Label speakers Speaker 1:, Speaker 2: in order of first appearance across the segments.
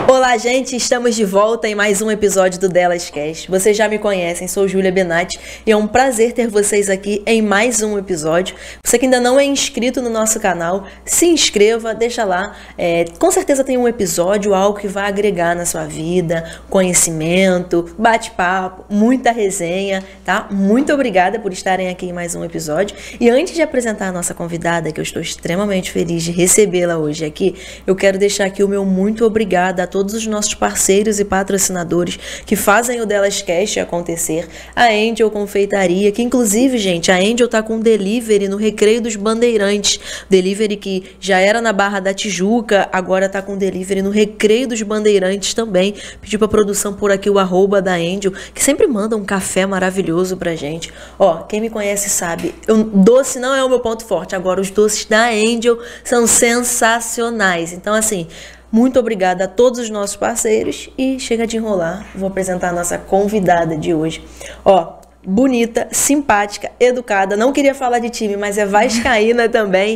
Speaker 1: Olá, gente, estamos de volta em mais um episódio do Delas Cast. Vocês já me conhecem, sou Júlia Benatti e é um prazer ter vocês aqui em mais um episódio. Você que ainda não é inscrito no nosso canal, se inscreva, deixa lá. Com certeza tem um episódio, algo que vai agregar na sua vida, conhecimento, bate-papo, muita resenha, tá? Muito obrigada por estarem aqui em mais um episódio. E antes de apresentar a nossa convidada, que eu estou extremamente feliz de recebê-la hoje aqui, eu quero deixar aqui o meu muito obrigada a todos os nossos parceiros e patrocinadores que fazem o Delas Cast acontecer. A Angel Confeitaria, que inclusive, gente, a Angel tá com delivery no Recreio dos Bandeirantes. Delivery que já era na Barra da Tijuca, agora tá com delivery no Recreio dos Bandeirantes também. Pedi pra produção por aqui o @ da Angel, que sempre manda um café maravilhoso pra gente. Ó, quem me conhece sabe, doce não é o meu ponto forte. Agora, os doces da Angel são sensacionais. Então, assim, muito obrigada a todos os nossos parceiros e chega de enrolar, vou apresentar a nossa convidada de hoje. Ó, bonita, simpática, educada, não queria falar de time, mas é vascaína também,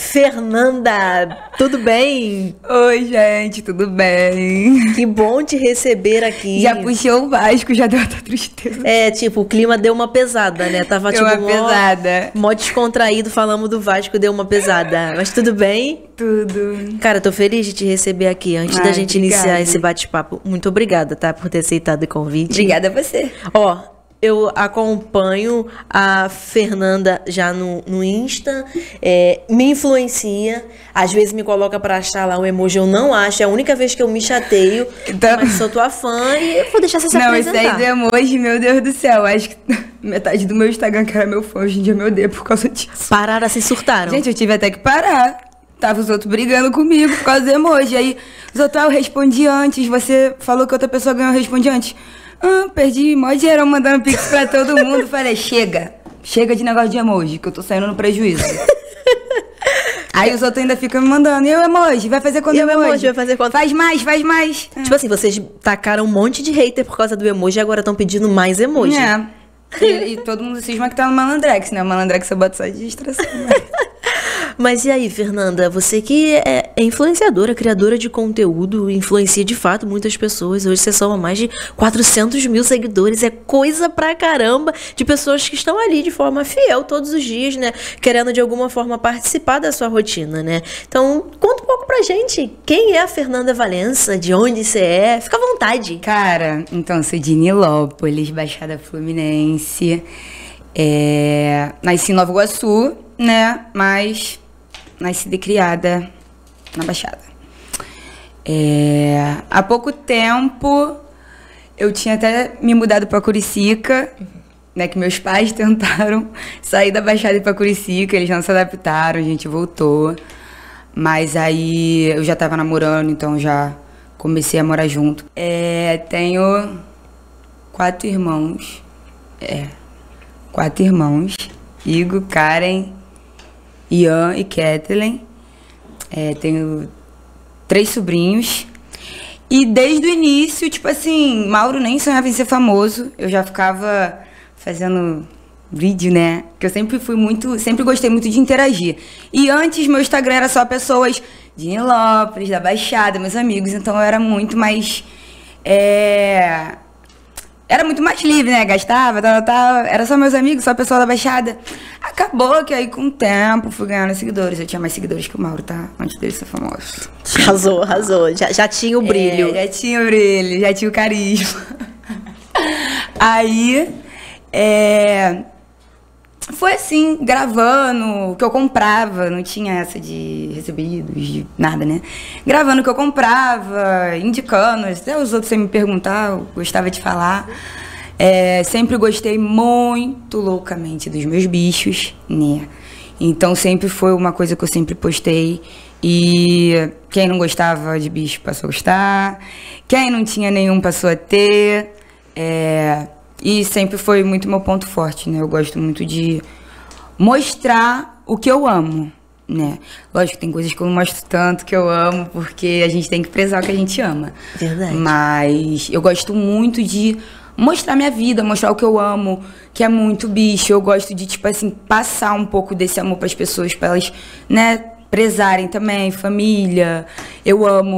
Speaker 1: Fernanda, tudo bem?
Speaker 2: Oi, gente, tudo bem?
Speaker 1: Que bom te receber aqui.
Speaker 2: Já puxou o Vasco, já deu outra tristeza.
Speaker 1: Tipo, o clima deu uma pesada, né? Tava
Speaker 2: deu
Speaker 1: tipo
Speaker 2: uma pesada.
Speaker 1: Mó descontraído, falamos do Vasco, deu uma pesada. Mas tudo bem?
Speaker 2: Tudo.
Speaker 1: Cara, tô feliz de te receber aqui. Antes da gente iniciar esse bate-papo, muito obrigada, tá? Por ter aceitado o convite.
Speaker 2: Obrigada a você.
Speaker 1: Ó, eu acompanho a Fernanda já no Insta, me influencia, às vezes me coloca pra achar lá um emoji, eu não acho, é a única vez que eu me chateio, então, mas sou tua fã e eu vou deixar você se apresentar.
Speaker 2: Não, isso aí do emoji, meu Deus do céu, acho que metade do meu Instagram que era meu fã, hoje em dia me odeia por causa disso.
Speaker 1: Pararam assim, surtaram?
Speaker 2: Gente, eu tive até que parar. Tava os outros brigando comigo por causa do emoji, aí os outros, eu respondi antes, você falou que outra pessoa ganhou, eu respondi antes. Perdi mó dinheiro mandando pix pra todo mundo. Falei, chega de negócio de emoji, que eu tô saindo no prejuízo. Aí os outros ainda ficam me mandando, e o emoji? Vai fazer quando emoji?
Speaker 1: Vai fazer quando?
Speaker 2: Faz mais.
Speaker 1: Tipo assim, vocês tacaram um monte de hater por causa do emoji e agora estão pedindo mais emoji.
Speaker 2: E todo mundo cisma que tá no Malandrex, né? O Malandrex eu boto só de distração.
Speaker 1: Mas e aí, Fernanda, você que é influenciadora, criadora de conteúdo, influencia de fato muitas pessoas. Hoje você soma mais de 400 mil seguidores, é coisa pra caramba de pessoas que estão ali de forma fiel todos os dias, né? Querendo de alguma forma participar da sua rotina, né? Então, conta um pouco pra gente, quem é a Fernanda Valença, de onde você é? Fica à vontade.
Speaker 2: Cara, então, eu sou de Nilópolis, Baixada Fluminense. Nasci em Nova Iguaçu, né? Mas nascida e criada na Baixada. Há pouco tempo eu tinha até me mudado para Curicica, né? Que meus pais tentaram sair da Baixada e ir para Curicica, eles não se adaptaram, a gente voltou. Mas aí eu já tava namorando, então já comecei a morar junto. Tenho 4 irmãos. 4 irmãos. Igor, Karen, Ian e Kathleen. Tenho 3 sobrinhos. E desde o início, tipo assim, Mauro nem sonhava em ser famoso. Eu já ficava fazendo vídeo, né? Porque eu sempre gostei muito de interagir. E antes, meu Instagram era só pessoas de Nilópolis, da Baixada, meus amigos. Então eu era muito mais... Era muito mais livre, né? Gastava, tal. Era só meus amigos, só o pessoal da Baixada. Acabou que aí, com o tempo, fui ganhando seguidores. Eu tinha mais seguidores que o Mauro, tá? Antes dele ser famoso.
Speaker 1: Arrasou. Já tinha o brilho.
Speaker 2: Já tinha o brilho, já tinha o carisma. Aí, foi assim, gravando o que eu comprava. Não tinha essa de recebidos, de nada, né? Gravando o que eu comprava, indicando. Até os outros sem me perguntar, eu gostava de falar. Sempre gostei muito loucamente dos meus bichos, né? Então sempre foi uma coisa que eu sempre postei. E quem não gostava de bicho passou a gostar. Quem não tinha nenhum passou a ter. E sempre foi muito meu ponto forte, né? Eu gosto muito de mostrar o que eu amo, né? Lógico que tem coisas que eu não mostro tanto que eu amo, porque a gente tem que prezar o que a gente ama.
Speaker 1: Verdade.
Speaker 2: Mas eu gosto muito de mostrar minha vida, mostrar o que eu amo, que é muito bicho. Eu gosto de, tipo assim, passar um pouco desse amor para as pessoas, para elas, né, prezarem também, família. Eu amo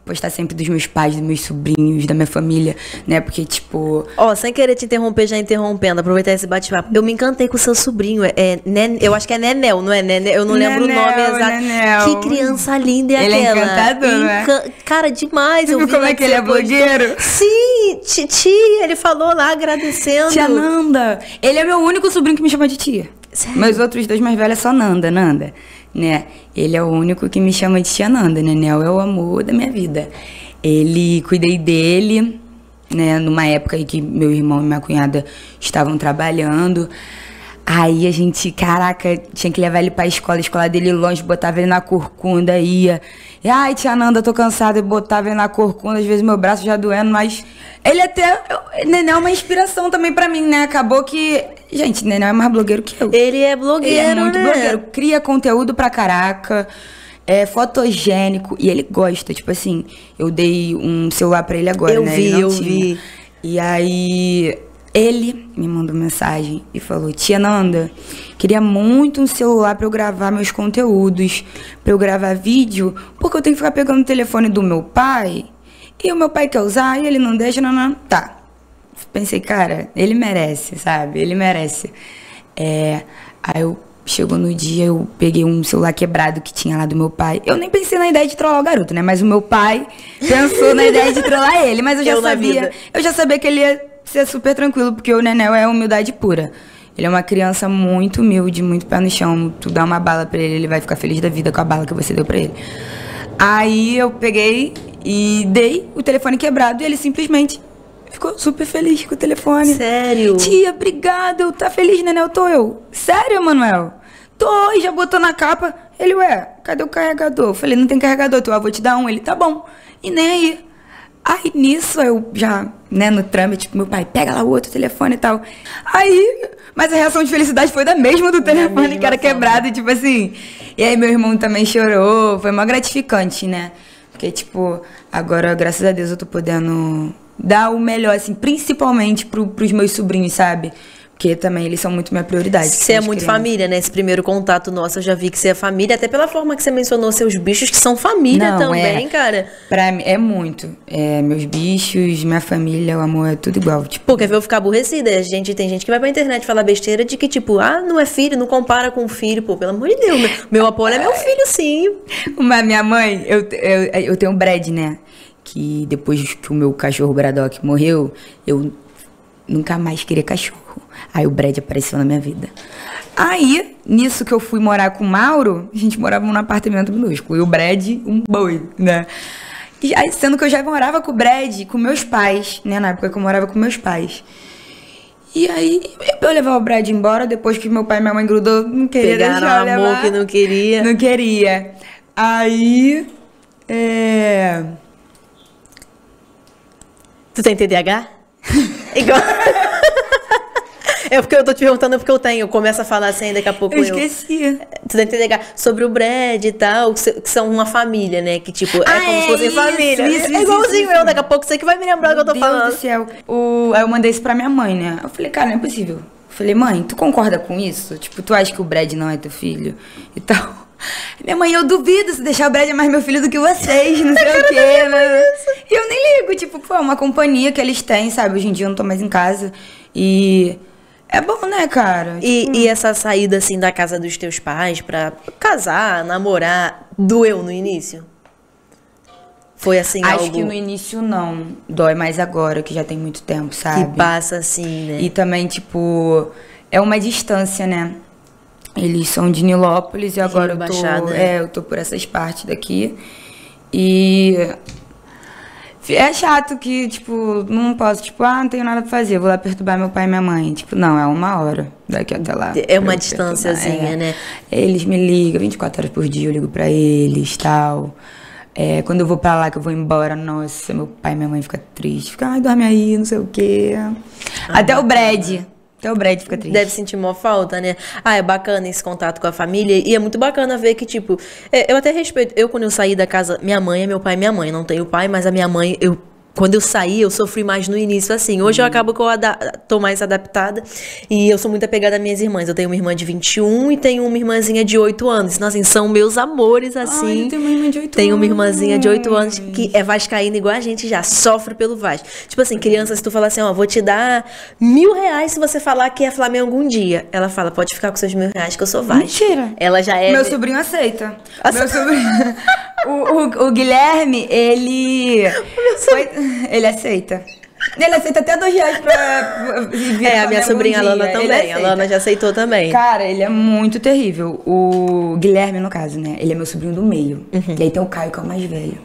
Speaker 2: postar sempre dos meus pais, dos meus sobrinhos, da minha família, né? Porque, tipo...
Speaker 1: Ó, sem querer te interromper, já interrompendo, aproveitar esse bate-papo. Eu me encantei com o seu sobrinho. Eu acho que é Nenel, não é Nenel? Eu não lembro o nome exato.
Speaker 2: Nenel.
Speaker 1: Que criança linda é
Speaker 2: ele
Speaker 1: aquela.
Speaker 2: Ele é encantador, né?
Speaker 1: Cara, demais.
Speaker 2: Você viu como é que ele é blogueiro?
Speaker 1: Sim, tia, ele falou lá agradecendo.
Speaker 2: Tia Nanda. Ele é meu único sobrinho que me chama de tia.
Speaker 1: Sério?
Speaker 2: Meus outros 2 mais velhos é só Nanda, né? Ele é o único que me chama de tia Nanda, né? Nenel é o amor da minha vida. Cuidei dele, né? Numa época aí que meu irmão e minha cunhada estavam trabalhando. Aí a gente, caraca, tinha que levar ele pra escola, a escola dele longe, botava ele na corcunda, ia. E, ai, tia Nanda, tô cansada, eu botava ele na corcunda, às vezes meu braço já doendo, mas ele Nenel é uma inspiração também pra mim, né? Acabou que, gente, Nenel é mais blogueiro que eu.
Speaker 1: Ele é blogueiro,
Speaker 2: ele é muito
Speaker 1: né?
Speaker 2: blogueiro, cria conteúdo pra caraca, é fotogênico, e ele gosta, tipo assim, eu dei um celular pra ele agora, né?
Speaker 1: Eu vi.
Speaker 2: E aí... Ele me mandou mensagem e falou: tia Nanda, queria muito um celular pra eu gravar meus conteúdos, pra eu gravar vídeo, porque eu tenho que ficar pegando o telefone do meu pai, e o meu pai quer usar, e ele não deixa, não. Tá. Pensei, cara, ele merece, sabe? Ele merece. Aí chegou no dia, eu peguei um celular quebrado que tinha lá do meu pai. Eu nem pensei na ideia de trollar o garoto, né? Mas o meu pai pensou na ideia de trollar ele, mas eu já sabia que ele ia ser super tranquilo, porque o Nenel é humildade pura. Ele é uma criança muito humilde, muito pé no chão. Tu dá uma bala pra ele vai ficar feliz da vida com a bala que você deu pra ele. Aí eu peguei e dei o telefone quebrado e ele simplesmente ficou super feliz com o telefone.
Speaker 1: Sério?
Speaker 2: Tia, obrigada, tá feliz, Nenel? Tô eu. Sério, Manuel? Tô, e já botou na capa. Ele, cadê o carregador? Eu falei, não tem carregador, teu avô te dá um. Ele, tá bom. E nem aí. Aí nisso eu já, né, no trâmite, tipo, meu pai, pega lá o outro telefone e tal. Aí, mas a reação de felicidade foi da mesma do telefone que era quebrado, tipo assim. E aí meu irmão também chorou, foi mó gratificante, né? Porque, tipo, agora, graças a Deus, eu tô podendo dar o melhor, assim, principalmente pros meus sobrinhos, sabe? Porque também eles são muito minha prioridade.
Speaker 1: Você é muito família, né? Esse primeiro contato nosso, eu já vi que você é família. Até pela forma que você mencionou seus bichos, que são família também, cara.
Speaker 2: Pra mim, é muito. Meus bichos, minha família, o amor, é tudo igual. Tipo...
Speaker 1: Pô, quer ver eu ficar aborrecida? Tem gente que vai pra internet falar besteira de que, tipo, não é filho, não compara com filho. Pô, pelo amor de Deus, meu Apolo é meu filho, sim.
Speaker 2: Mas minha mãe, eu tenho o Brad, né? Que depois que o meu cachorro Braddock morreu, eu nunca mais queria cachorro. Aí o Brad apareceu na minha vida. Aí, nisso que eu fui morar com o Mauro, a gente morava num apartamento minúsculo. E o Brad, um boi, né? E aí, sendo que eu já morava com o Brad, com meus pais, né? Na época que eu morava com meus pais. E aí, eu levar o Brad embora, depois que meu pai e minha mãe grudou, não queria
Speaker 1: deixar eu levar. Amor que não queria.
Speaker 2: Não queria. Aí,
Speaker 1: Tu tem TDAH? Igual... É porque eu tô te perguntando porque eu tenho. Eu começo a falar assim, daqui a pouco
Speaker 2: eu esqueci.
Speaker 1: Tu deve entender sobre o Brad e tal, que são uma família, né? Que tipo, como se fossem família. Isso, é igualzinho eu, daqui a pouco você que vai me lembrar do que eu tô falando.
Speaker 2: Meu Deus do céu. Aí eu mandei isso pra minha mãe, né? Eu falei, cara, não é possível. Eu falei, mãe, tu concorda com isso? Tipo, tu acha que o Brad não é teu filho? E tal. Minha mãe, eu duvido, se deixar o Brad é mais meu filho do que vocês, não sei o quê. E eu nem ligo, tipo, pô, é uma companhia que eles têm, sabe? Hoje em dia eu não tô mais em casa. E... é bom, né, cara?
Speaker 1: E essa saída, assim, da casa dos teus pais pra casar, namorar, doeu no início? Foi assim
Speaker 2: Acho que no início não. Dói mais agora, que já tem muito tempo, sabe?
Speaker 1: Que passa assim, né?
Speaker 2: E também, tipo, é uma distância, né? Eles são de Nilópolis e agora eu tô por essas partes daqui. E... é chato que, tipo, não posso, tipo, não tenho nada pra fazer, vou lá perturbar meu pai e minha mãe. Tipo, não, é 1 hora daqui até lá.
Speaker 1: É uma distânciazinha, né?
Speaker 2: Eles me ligam 24 horas por dia, eu ligo pra eles, tal. Quando eu vou pra lá, que eu vou embora, nossa, meu pai e minha mãe ficam tristes. Ficam, dorme aí, não sei o quê. Até o Brad fica triste.
Speaker 1: Deve sentir mó falta, né? É bacana esse contato com a família. E é muito bacana ver que, tipo... eu até respeito... quando eu saí da casa... Minha mãe é meu pai e minha mãe. Não tenho pai, mas a minha mãe... Eu quando eu saí, eu sofri mais no início, assim. Hoje eu acabo que eu tô mais adaptada. E eu sou muito apegada às minhas irmãs. Eu tenho uma irmã de 21 e tenho uma irmãzinha de 8 anos. Então, assim, são meus amores, assim.
Speaker 2: Ai, eu tenho uma irmã de 8 anos.
Speaker 1: Tenho uma irmãzinha de 8 anos que é vascaína igual a gente já. Sofre pelo Vasco. Tipo assim, criança, se tu falar assim, ó, vou te dar R$1.000 se você falar que é Flamengo um dia. Ela fala, pode ficar com seus R$1.000 que eu sou Vasco.
Speaker 2: Mentira.
Speaker 1: Ela já é...
Speaker 2: Meu sobrinho aceita. Meu sobrinho... o Guilherme, ele... Ele aceita. Ele aceita até R$2 pra vir.
Speaker 1: A minha sobrinha Lana também. A Lana já aceitou também.
Speaker 2: Cara, ele é muito terrível. O Guilherme, no caso, né? Ele é meu sobrinho do meio. E aí tem o Caio, que é o mais velho.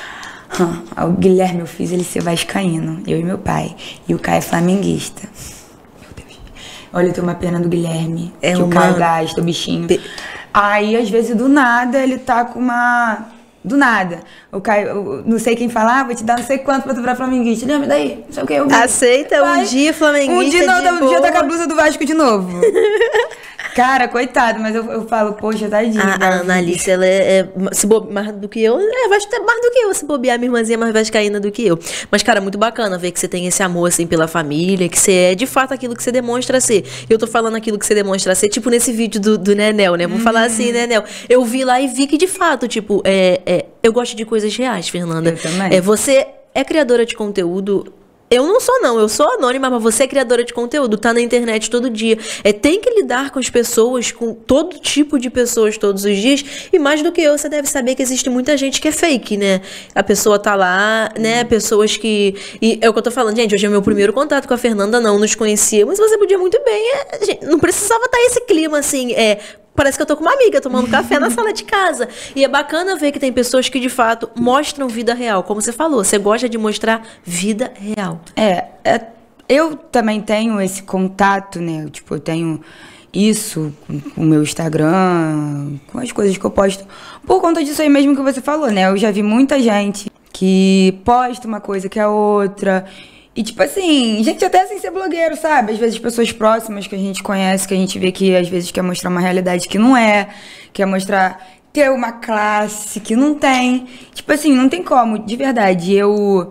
Speaker 2: O Guilherme, eu fiz ele ser vascaíno. Eu e meu pai. E o Caio é flamenguista. Meu Deus. Olha, eu tenho uma pena do Guilherme. Que o Caio gasta, o bichinho. Aí, às vezes, do nada, ele tá com uma... Do nada. O Caio, não sei quem falar, vou te dar não sei quanto pra tu virar flamenguista. Lembra daí? Não sei o que.
Speaker 1: Aceita um dia flamenguista.
Speaker 2: Um dia tá com a blusa do Vasco de novo. Cara, coitado, mas eu falo, poxa, tadinho.
Speaker 1: A Analice, ela se mais do que eu. Vai ter mais do que eu, se bobear, minha irmãzinha é mais vascaína do que eu. Mas, cara, muito bacana ver que você tem esse amor, assim, pela família, que você é, de fato, aquilo que você demonstra ser. Eu tô falando aquilo que você demonstra ser, tipo, nesse vídeo do Nenel, né? Vou falar assim, Nenel. Eu vi lá e vi que, de fato, tipo, eu gosto de coisas reais, Fernanda.
Speaker 2: Eu também.
Speaker 1: Você é criadora de conteúdo... Eu não sou, não. Eu sou anônima, mas você é criadora de conteúdo, tá na internet todo dia. Tem que lidar com as pessoas, com todo tipo de pessoas todos os dias. E mais do que eu, você deve saber que existe muita gente que é fake, né? A pessoa tá lá, né? Pessoas que... E é o que eu tô falando, gente. Hoje é o meu primeiro contato com a Fernanda, não nos conhecíamos. Você podia muito bem... Gente, não precisava estar esse clima, assim... Parece que eu tô com uma amiga tomando café na sala de casa. E é bacana ver que tem pessoas que, de fato, mostram vida real. Como você falou, você gosta de mostrar vida real.
Speaker 2: Eu também tenho esse contato, né? Tipo, eu tenho isso com o meu Instagram, com as coisas que eu posto. Por conta disso aí mesmo que você falou, né? Eu já vi muita gente que posta uma coisa que é outra... E, tipo assim, gente até sem ser blogueiro, sabe? Às vezes pessoas próximas que a gente conhece, que a gente vê que às vezes quer mostrar uma realidade que não é, quer mostrar, ter uma classe que não tem. Tipo assim, não tem como, de verdade. Eu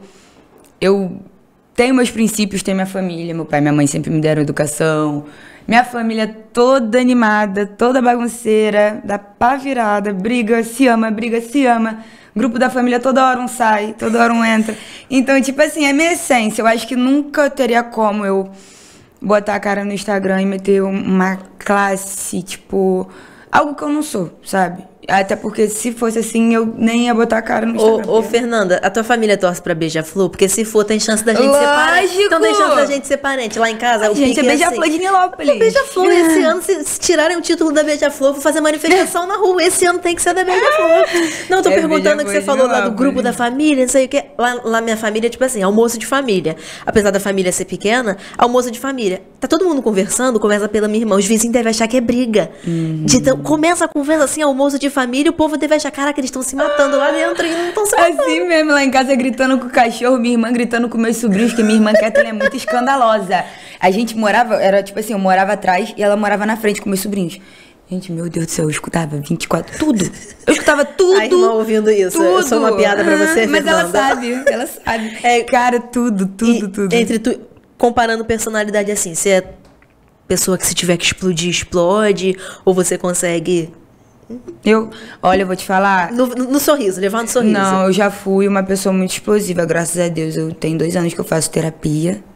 Speaker 2: tenho meus princípios, tenho minha família, meu pai e minha mãe sempre me deram educação. Minha família toda animada, toda bagunceira, da pá virada, briga, se ama, briga, se ama. Grupo da família, toda hora um sai, toda hora um entra. Então, tipo assim, é minha essência. Eu acho que nunca teria como eu botar a cara no Instagram e meter uma classe, tipo... Algo que eu não sou, sabe? Até porque se fosse assim, eu nem ia botar a cara no Instagram.
Speaker 1: Ô, Fernanda, a tua família torce pra Beija-Flor? Porque se for, tem chance da gente ser parente. Então tem chance da gente ser parente. Lá em casa, o
Speaker 2: gente, é Beija-Flor de Nilópolis.
Speaker 1: Beija-Flor, esse ano, se tirarem o título da Beija-Flor, vou fazer manifestação na rua. Esse ano tem que ser da Beija-Flor. Não, tô perguntando o que você falou lá do grupo da família, não sei o que. Lá minha família, tipo assim, almoço de família. Apesar da família ser pequena, almoço de família. Tá todo mundo conversando, conversa pela minha irmã. Os vizinhos devem achar que é briga. Então, começa a conversa assim, almoço de família, o povo deve achar, caraca, eles estão se matando lá dentro e não estão se matando.
Speaker 2: Assim mesmo, lá em casa gritando com o cachorro, minha irmã gritando com meus sobrinhos, que minha irmã Kathleen é muito escandalosa. A gente morava, era tipo assim, eu morava atrás e ela morava na frente com meus sobrinhos. Gente, meu Deus do céu, eu escutava 24, tudo. Eu escutava tudo.
Speaker 1: A irmã ouvindo isso, tudo. Eu sou uma piada pra você,
Speaker 2: mas
Speaker 1: Fernanda.
Speaker 2: ela sabe. Cara, tudo.
Speaker 1: Entre tu, comparando personalidade assim, você é pessoa que se tiver que explodir, explode, ou você consegue...
Speaker 2: Olha, eu vou te falar...
Speaker 1: No sorriso, levando sorriso.
Speaker 2: Não, eu já fui uma pessoa muito explosiva, graças a Deus. Eu tenho 2 anos que eu faço terapia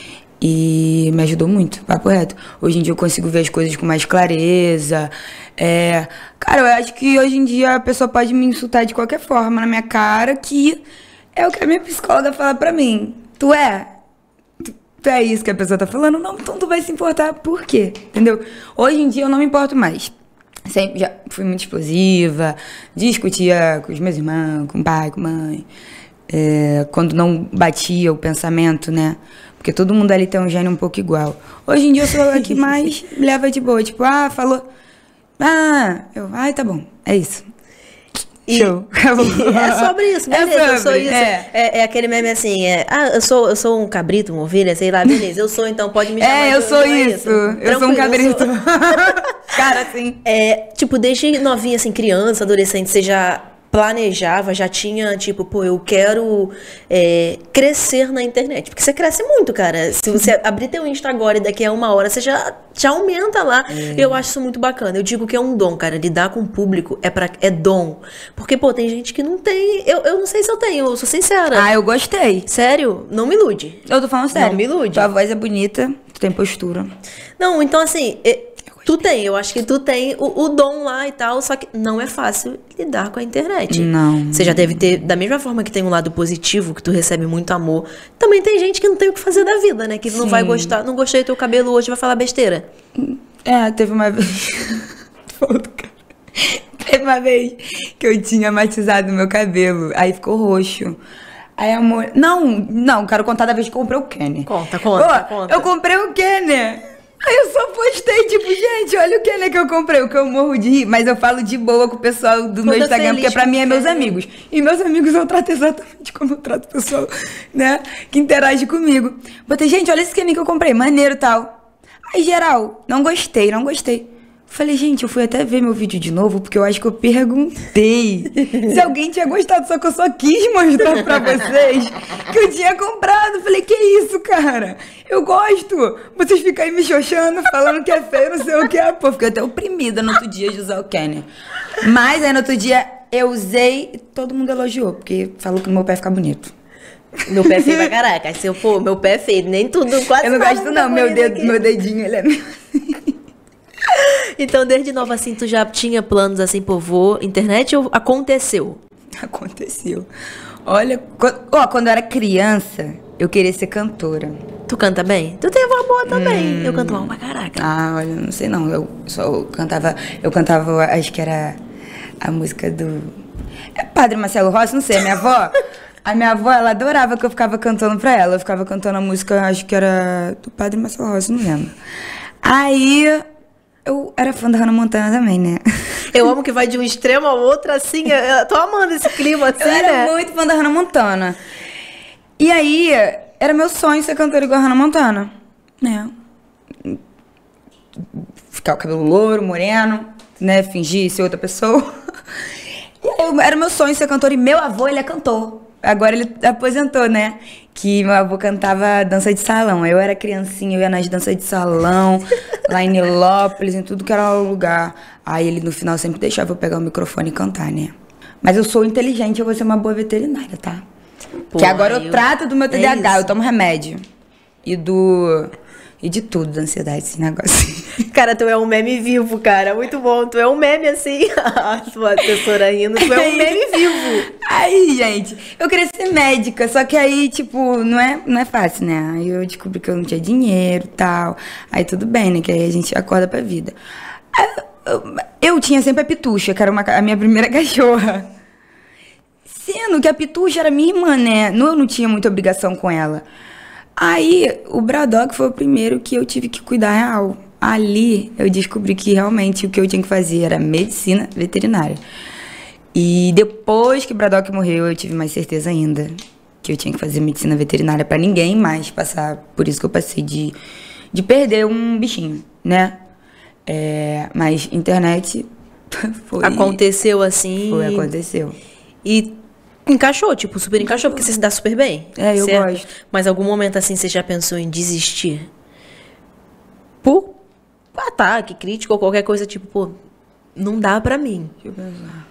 Speaker 2: e me ajudou muito, papo reto. Hoje em dia eu consigo ver as coisas com mais clareza. Cara, eu acho que hoje em dia a pessoa pode me insultar de qualquer forma na minha cara, que é o que a minha psicóloga fala pra mim. Tu é isso que a pessoa tá falando? Não, então tu vai se importar. Por quê? Entendeu? Hoje em dia eu não me importo mais. Sempre já fui muito explosiva, discutia com os meus irmãos, com o pai, com a mãe. Quando não batia o pensamento, né? Porque todo mundo ali tem um gênio um pouco igual. Hoje em dia eu sou a que mais leva de boa. Tipo, falou. Tá bom, é isso. Show.
Speaker 1: É sobre isso, beleza, eu sou isso. É aquele meme assim, eu sou um cabrito, uma ovelha, sei lá, beleza, eu sou, então pode me chamar.
Speaker 2: Eu sou isso. Eu sou um cabrito. Cara, assim.
Speaker 1: Tipo, desde novinha, assim, criança, adolescente, você já planejava, já tinha, tipo, pô, eu quero crescer na internet? Porque você cresce muito, cara. Se você abrir teu Insta agora e daqui a 1 hora, você já aumenta lá. Eu acho isso muito bacana. Eu digo que é um dom, cara. Lidar com o público é dom. Porque, pô, tem gente que não tem. Eu não sei se eu tenho, eu sou sincera.
Speaker 2: Ah, eu gostei.
Speaker 1: Sério? Não me ilude.
Speaker 2: Eu tô falando sério.
Speaker 1: Não me ilude.
Speaker 2: Tua voz é bonita, tu tem postura.
Speaker 1: Não, então assim, tu tem, eu acho que tu tem o dom lá e tal, só que não é fácil lidar com a internet.
Speaker 2: Não.
Speaker 1: Você já deve ter, da mesma forma que tem um lado positivo, que tu recebe muito amor, também tem gente que não tem o que fazer da vida, né? Que não vai gostar, não gostei do teu cabelo hoje, vai falar besteira.
Speaker 2: Teve uma vez... Teve uma vez que eu tinha matizado meu cabelo, aí ficou roxo. Aí a mulher... Não, quero contar da vez que eu comprei o Kenner.
Speaker 1: Conta.
Speaker 2: Eu comprei o Kenner. Aí eu só postei, tipo, gente, olha o Kenner que eu comprei, o que eu morro de rir. Mas eu falo de boa com o pessoal do meu Instagram, porque pra mim é meus amigos. E meus amigos eu trato exatamente como eu trato o pessoal, né, que interage comigo. Botei, gente, olha esse Kenner que eu comprei, maneiro e tal. Aí, geral, não gostei. Falei, gente, eu fui até ver meu vídeo de novo, porque eu acho que eu perguntei se alguém tinha gostado, só que eu só quis mostrar pra vocês que eu tinha comprado. Falei, que isso, cara? Eu gosto. Vocês ficam aí me xoxando, falando que é feio, não sei o que. Pô, fiquei até oprimida no outro dia de usar o Kenner. Mas aí no outro dia eu usei e todo mundo elogiou, porque falou que no meu pé fica bonito.
Speaker 1: Meu pé é feio pra caraca. Se eu, pô, meu pé é feio, nem tudo, quase
Speaker 2: eu não gosto não, meu dedinho, ele é meio assim.
Speaker 1: Então, desde nova, assim, tu já tinha planos, assim, pô, vou internet ou aconteceu?
Speaker 2: Aconteceu. Olha, quando eu era criança, eu queria ser cantora.
Speaker 1: Tu canta bem? Tu tem voz boa também. Eu canto mal pra caraca.
Speaker 2: Ah, olha, não sei não. Eu cantava, acho que era a música do... Padre Marcelo Rossi, não sei, a minha avó, ela adorava que eu ficava cantando pra ela. Eu ficava cantando a música, acho que era do Padre Marcelo Rossi, não lembro. Aí... eu era fã da Hannah Montana também, né?
Speaker 1: Eu amo que vai de um extremo ao outro, assim. Eu tô amando esse clima, assim,
Speaker 2: eu era
Speaker 1: né?
Speaker 2: muito fã da Hannah Montana. E aí, era meu sonho ser cantora igual a Hannah Montana. Né? Ficar com o cabelo louro, moreno, né? Fingir ser outra pessoa. E aí, era meu sonho ser cantora. E meu avô, ele é cantor. Agora ele aposentou, né? Que meu avô cantava dança de salão. Eu era criancinha, eu ia nas danças de salão, lá em Nilópolis, em tudo que era lugar. Aí ele no final sempre deixava eu pegar o microfone e cantar, né? Mas eu sou inteligente, eu vou ser uma boa veterinária, tá? Porque agora eu trato do meu TDAH, eu tomo remédio. E de tudo, da ansiedade, esse negócio.
Speaker 1: Cara, tu é um meme vivo, cara. Muito bom. Tu é um meme assim. A sua assessora rindo. Tu é um meme vivo.
Speaker 2: Aí, gente, eu queria ser médica, só que aí, tipo, não é fácil, né? Aí eu descobri que eu não tinha dinheiro e tal. Aí tudo bem, né? Que aí a gente acorda pra vida. Eu tinha sempre a Pitucha, que era a minha primeira cachorra. Sendo que a Pitucha era minha irmã, né? Eu não tinha muita obrigação com ela. Aí, o Braddock foi o primeiro que eu tive que cuidar real. Ali, eu descobri que realmente o que eu tinha que fazer era medicina veterinária. E depois que o Braddock morreu, eu tive mais certeza ainda que eu tinha que fazer medicina veterinária pra ninguém mais passar por isso que eu passei de perder um bichinho, né? Mas internet foi...
Speaker 1: Aconteceu assim.
Speaker 2: Aconteceu.
Speaker 1: E... encaixou, tipo, super encaixou, porque você se dá super bem.
Speaker 2: Eu gosto.
Speaker 1: Mas algum momento assim você já pensou em desistir? Por ataque, crítico ou qualquer coisa, tipo, pô, não dá pra mim.
Speaker 2: Deixa eu pensar.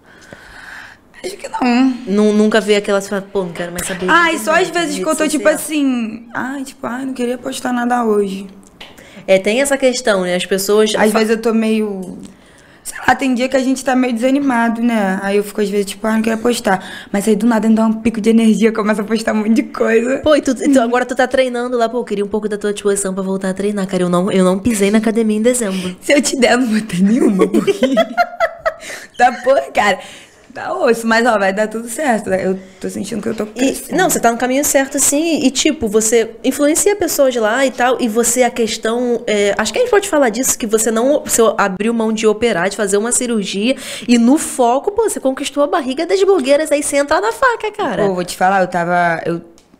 Speaker 2: Acho que não.
Speaker 1: Nunca vi aquelas, pô, não quero mais saber.
Speaker 2: E só às vezes que eu tô, tipo assim... não queria postar nada hoje.
Speaker 1: Tem essa questão, né? As pessoas...
Speaker 2: Às vezes eu tô meio... sei lá, tem dia que a gente tá meio desanimado, né? Aí eu fico às vezes, tipo, não quero postar. Mas aí do nada me dá um pico de energia, começa a postar um monte de coisa.
Speaker 1: Pô, agora tu tá treinando lá, pô, eu queria um pouco da tua disposição pra voltar a treinar, cara. Eu não pisei na academia em dezembro.
Speaker 2: Se eu te der, eu não vou ter nenhuma, porque... tá, porra, cara... Tá osso, mas ó, vai dar tudo certo. Eu tô sentindo que eu tô crescendo.
Speaker 1: Não, você tá no caminho certo, assim. E tipo, você influencia pessoas de lá e tal. E você, a questão... acho que a gente pode falar disso, que você abriu mão de operar, de fazer uma cirurgia. E no foco, pô, você conquistou a barriga das blogueiras. Aí você entra na faca, cara.
Speaker 2: Pô, vou te falar,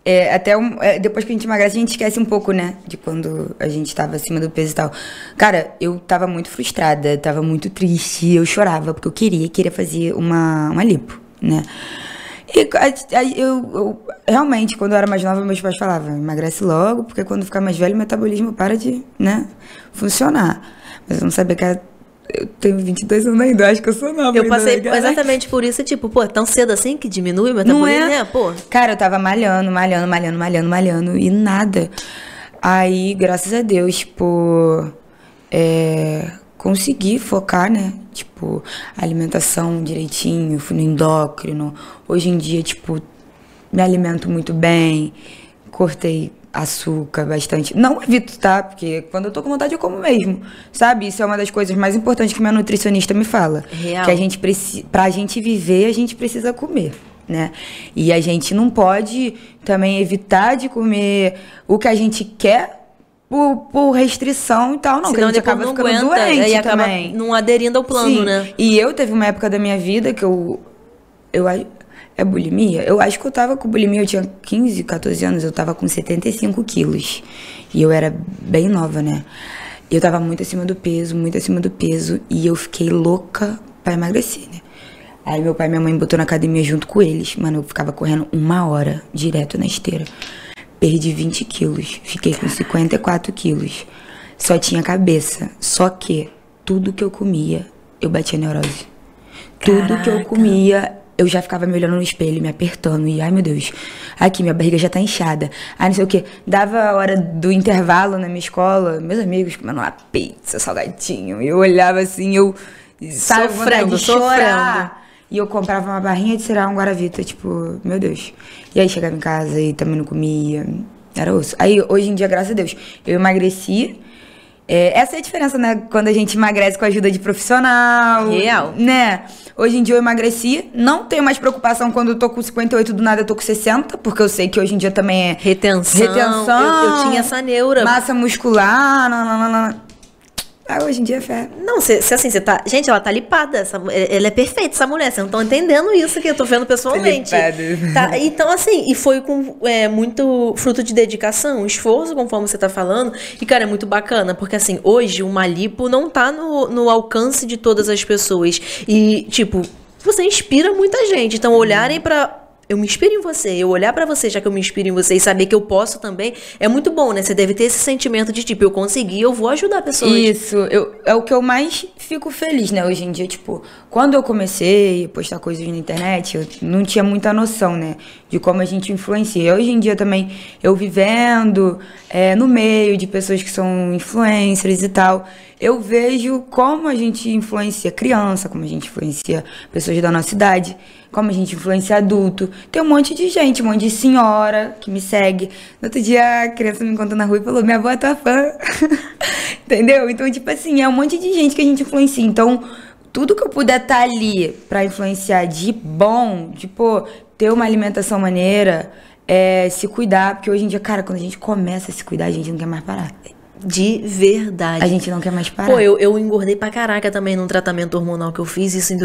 Speaker 2: Depois que a gente emagrece, a gente esquece um pouco, né? De quando a gente tava acima do peso e tal. Cara, eu tava muito frustrada, tava muito triste, eu chorava, porque eu queria fazer uma lipo, né? E eu realmente, quando eu era mais nova, meus pais falavam, emagrece logo, porque quando ficar mais velho, o metabolismo para de, né, funcionar. Mas eu não sabia que eu tenho 22 anos ainda, acho que eu sou nova.
Speaker 1: Eu passei exatamente por isso, tipo, pô, tão cedo assim que diminui o metabolismo,
Speaker 2: não é?
Speaker 1: Né, pô?
Speaker 2: Cara, eu tava malhando e nada. Aí, graças a Deus, tipo, consegui focar, né? Tipo, alimentação direitinho, fui no endócrino. Hoje em dia, tipo, me alimento muito bem, cortei açúcar bastante. Não evito, tá? Porque quando eu tô com vontade eu como mesmo, sabe? Isso é uma das coisas mais importantes que minha nutricionista me fala.
Speaker 1: Real.
Speaker 2: Que a gente pra gente viver, a gente precisa comer, né? E a gente não pode também evitar de comer o que a gente quer por restrição e tal, não.
Speaker 1: Senão
Speaker 2: que a gente acaba ficando doente
Speaker 1: e acaba
Speaker 2: também.
Speaker 1: não aderindo ao plano,
Speaker 2: Sim.
Speaker 1: né?
Speaker 2: E eu teve uma época da minha vida que é bulimia? Eu acho que eu tava com bulimia, eu tinha 15, 14 anos, eu tava com 75 quilos. E eu era bem nova, né? Eu tava muito acima do peso, e eu fiquei louca pra emagrecer, né? Aí meu pai e minha mãe botou na academia junto com eles. Mano, eu ficava correndo 1 hora direto na esteira. Perdi 20 quilos, fiquei com 54 quilos. Só tinha cabeça. Só que tudo que eu comia, eu batia neurose. Tudo que eu comia, eu já ficava me olhando no espelho, me apertando. E, ai, meu Deus, aqui, minha barriga já tá inchada. Aí, não sei o quê. Dava a hora do intervalo na minha escola, meus amigos comendo uma pizza, salgadinho. E eu olhava assim,
Speaker 1: sofrendo.
Speaker 2: E eu comprava uma barrinha de cereal, um Guaravita, tipo, meu Deus. E aí chegava em casa e também não comia. Era osso. Aí, hoje em dia, graças a Deus, eu emagreci. Essa é a diferença, né? Quando a gente emagrece com a ajuda de profissional.
Speaker 1: Real.
Speaker 2: Né? Hoje em dia eu emagreci. Não tenho mais preocupação quando eu tô com 58, do nada eu tô com 60. Porque eu sei que hoje em dia também é
Speaker 1: retenção. Eu tinha essa neura.
Speaker 2: Massa muscular. Hoje em dia é fé.
Speaker 1: Não, você tá... Gente, ela tá lipada. Ela é perfeita, essa mulher. Vocês não estão entendendo isso que eu tô vendo pessoalmente. Tá? Então, assim, e foi com muito fruto de dedicação, esforço, conforme você tá falando. E, cara, é muito bacana. Porque, assim, hoje uma lipo não tá no alcance de todas as pessoas. E, tipo, você inspira muita gente. Então, olharem pra... Eu me inspiro em você, eu olhar pra você, já que eu me inspiro em você e saber que eu posso também, é muito bom, né? Você deve ter esse sentimento de, tipo, eu consegui, eu vou ajudar pessoas.
Speaker 2: Isso, é o que eu mais fico feliz, né? Hoje em dia, tipo, quando eu comecei a postar coisas na internet, eu não tinha muita noção, né? De como a gente influencia. Hoje em dia também, eu vivendo no meio de pessoas que são influencers e tal, eu vejo como a gente influencia criança, como a gente influencia pessoas da nossa idade, como a gente influencia adulto. Tem um monte de gente, um monte de senhora que me segue. No outro dia, a criança me encontrou na rua e falou, minha avó é tua fã. Entendeu? Então, tipo assim, é um monte de gente que a gente influencia. Então, tudo que eu puder estar ali pra influenciar de bom, tipo, ter uma alimentação maneira, se cuidar. Porque hoje em dia, cara, quando a gente começa a se cuidar, a gente não quer mais parar.
Speaker 1: De verdade.
Speaker 2: A gente não quer mais parar.
Speaker 1: Pô, eu engordei pra caraca também num tratamento hormonal que eu fiz, isso em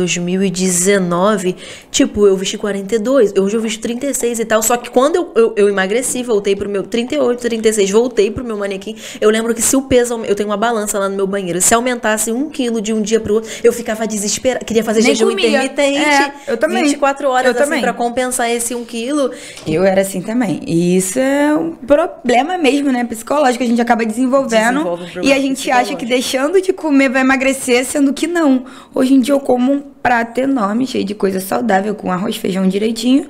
Speaker 1: 2019. Tipo, eu vesti 42, hoje eu visto 36 e tal. Só que quando eu emagreci, voltei pro meu 38, 36, voltei pro meu manequim. Eu lembro que se o peso, eu tenho uma balança lá no meu banheiro, se aumentasse 1 quilo de um dia pro outro, eu ficava desesperada. Queria fazer
Speaker 2: Nem
Speaker 1: jejum
Speaker 2: comia.
Speaker 1: intermitente.
Speaker 2: Eu também.
Speaker 1: 24 horas
Speaker 2: Eu
Speaker 1: assim
Speaker 2: também.
Speaker 1: Pra compensar esse 1 quilo.
Speaker 2: Eu era assim também. E isso é um problema mesmo, né? Psicológico. A gente acaba desenvolvendo. E a gente acha que deixando de comer vai emagrecer, sendo que não. Hoje em dia eu como um prato enorme, cheio de coisa saudável, com arroz, feijão direitinho.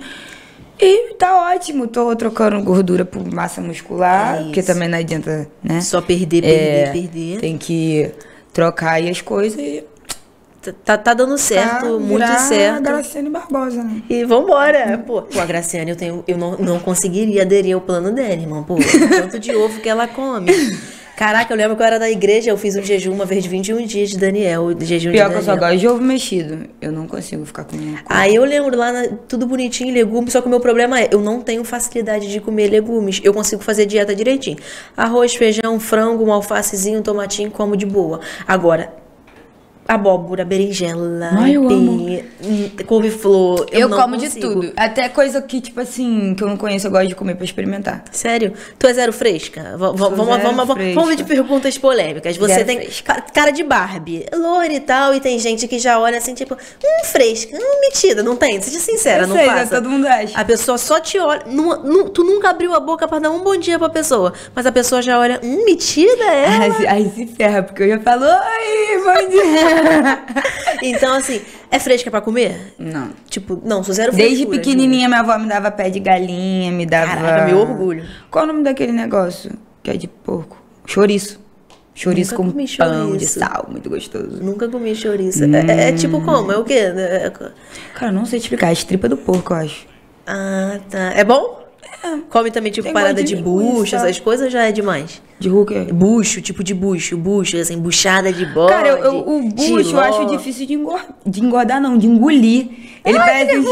Speaker 2: E tá ótimo. Tô trocando gordura por massa muscular, porque também não adianta, né?
Speaker 1: Só perder.
Speaker 2: Tem que trocar aí as coisas e...
Speaker 1: Tá dando certo, muito certo.
Speaker 2: A Graciane Barbosa, né?
Speaker 1: E vambora. Pô, a Graciane, eu não conseguiria aderir ao plano dela, irmão. Pô, o tanto de ovo que ela come. Caraca, eu lembro que eu era da igreja, eu fiz um jejum uma vez de 21 dias de Daniel, de jejum
Speaker 2: Pior
Speaker 1: de Daniel.
Speaker 2: que eu só gosto de ovo mexido. Eu não consigo ficar comendo.
Speaker 1: Aí eu lembro lá, tudo bonitinho, legumes, só que o meu problema é, eu não tenho facilidade de comer legumes. Eu consigo fazer dieta direitinho. Arroz, feijão, frango, um alfacezinho, um tomatinho, como de boa. Agora, abóbora, berinjela,
Speaker 2: Ai, eu amo.
Speaker 1: couve-flor.
Speaker 2: Eu
Speaker 1: não
Speaker 2: como de
Speaker 1: consigo.
Speaker 2: tudo. Até coisa que, tipo assim, que eu não conheço, eu gosto de comer pra experimentar.
Speaker 1: Sério? Tu é zero fresca? Vamos de perguntas polêmicas. Você
Speaker 2: Zero
Speaker 1: tem
Speaker 2: fresca.
Speaker 1: cara de Barbie, loira e tal, e tem gente que já olha assim, tipo, fresca, metida, não tem? Seja sincera,
Speaker 2: Eu
Speaker 1: não
Speaker 2: sei,
Speaker 1: passa.
Speaker 2: todo mundo acha.
Speaker 1: A pessoa só te olha, tu nunca abriu a boca pra dar um bom dia pra pessoa, mas a pessoa já olha, metida é ela.
Speaker 2: Aí se ferra, porque eu já falo, oi, bom dia.
Speaker 1: Então, assim, é fresca pra comer?
Speaker 2: Não.
Speaker 1: Tipo, não, sou zero
Speaker 2: Desde
Speaker 1: frescura,
Speaker 2: pequenininha, minha avó me dava pé de galinha, me dava...
Speaker 1: Caraca, meu orgulho.
Speaker 2: Qual o nome daquele negócio que é de porco? Chouriço. Chouriço
Speaker 1: Nunca
Speaker 2: com
Speaker 1: comi
Speaker 2: pão de
Speaker 1: chouriço.
Speaker 2: sal, muito gostoso.
Speaker 1: Júlia. Nunca comi chouriço. É tipo como? É o quê?
Speaker 2: Cara, não sei te explicar, é estripa do porco, eu acho.
Speaker 1: Ah, tá. É bom? Come também, tipo,
Speaker 2: Tem
Speaker 1: parada
Speaker 2: gosto
Speaker 1: de
Speaker 2: de
Speaker 1: bucho,
Speaker 2: linguiça.
Speaker 1: essas coisas, ou já é demais?
Speaker 2: De hooker.
Speaker 1: Bucho, tipo de bucho, assim, buchada de bode.
Speaker 2: Cara, o bucho eu
Speaker 1: jiló.
Speaker 2: acho difícil de engordar, não, de engolir. Ele parece um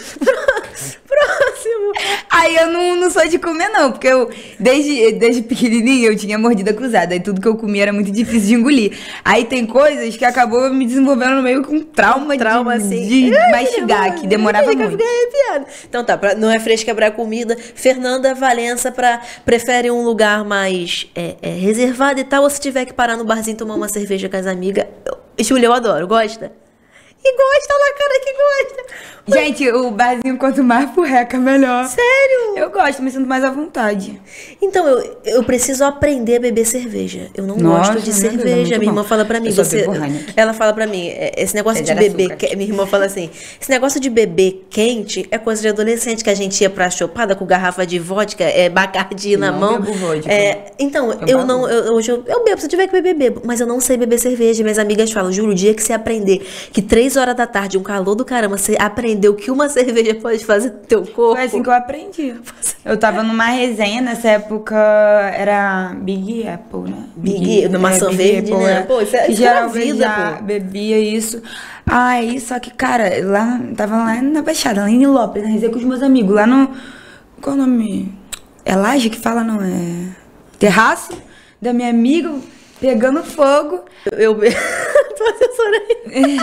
Speaker 1: Próximo.
Speaker 2: Aí eu não sou de comer, não, porque eu, desde pequenininha, eu tinha mordida cruzada. Aí tudo que eu comia era muito difícil de engolir. Aí tem coisas que acabou me desenvolvendo meio com trauma
Speaker 1: assim.
Speaker 2: de mastigar, que demorava
Speaker 1: Fica
Speaker 2: muito.
Speaker 1: arrepiada. Então tá, não é fresca pra comida. Fernanda Valença prefere um lugar mais reservado e tal, ou se tiver que parar no barzinho tomar uma cerveja com as amigas. Júlia, eu adoro. Gosta? E gosta lá, cara, que gosta.
Speaker 2: Gente, o barzinho, quanto mais furreca, melhor.
Speaker 1: Sério?
Speaker 2: Eu gosto, me sinto mais à vontade.
Speaker 1: Então, eu preciso aprender a beber cerveja. Eu não
Speaker 2: Nossa,
Speaker 1: gosto de
Speaker 2: meu Deus, é
Speaker 1: cerveja.
Speaker 2: muito
Speaker 1: Minha irmã
Speaker 2: bom.
Speaker 1: fala pra mim.
Speaker 2: Eu só bebo Heineken.
Speaker 1: Ela fala pra mim, esse negócio de
Speaker 2: Zero
Speaker 1: beber.
Speaker 2: açúcar.
Speaker 1: Minha irmã fala assim: esse negócio de beber quente é coisa de adolescente, que a gente ia pra chopada com garrafa de vodka, Bacardi na
Speaker 2: Não
Speaker 1: mão.
Speaker 2: bebo vodka.
Speaker 1: Então,
Speaker 2: Eu
Speaker 1: hoje eu bebo. Se eu tiver que beber, bebo. Mas eu não sei beber cerveja. Minhas amigas falam: juro, o dia que você aprender que 3 horas da tarde, um calor do caramba, você aprendeu que uma cerveja pode fazer no teu corpo.
Speaker 2: Foi assim que eu aprendi. Eu tava numa resenha, nessa época era Big Apple, né?
Speaker 1: Big, maçã
Speaker 2: Big
Speaker 1: verde,
Speaker 2: Apple,
Speaker 1: né? Pô, isso é
Speaker 2: que
Speaker 1: isso era
Speaker 2: geral
Speaker 1: vida,
Speaker 2: já
Speaker 1: pô.
Speaker 2: bebia isso. Aí, só que, cara, tava lá na Baixada, lá em Nilópolis, na resenha com os meus amigos, lá no... Qual o nome? É laje que fala, não é? Terraço da minha amiga, pegando fogo.
Speaker 1: Eu tô assessorei.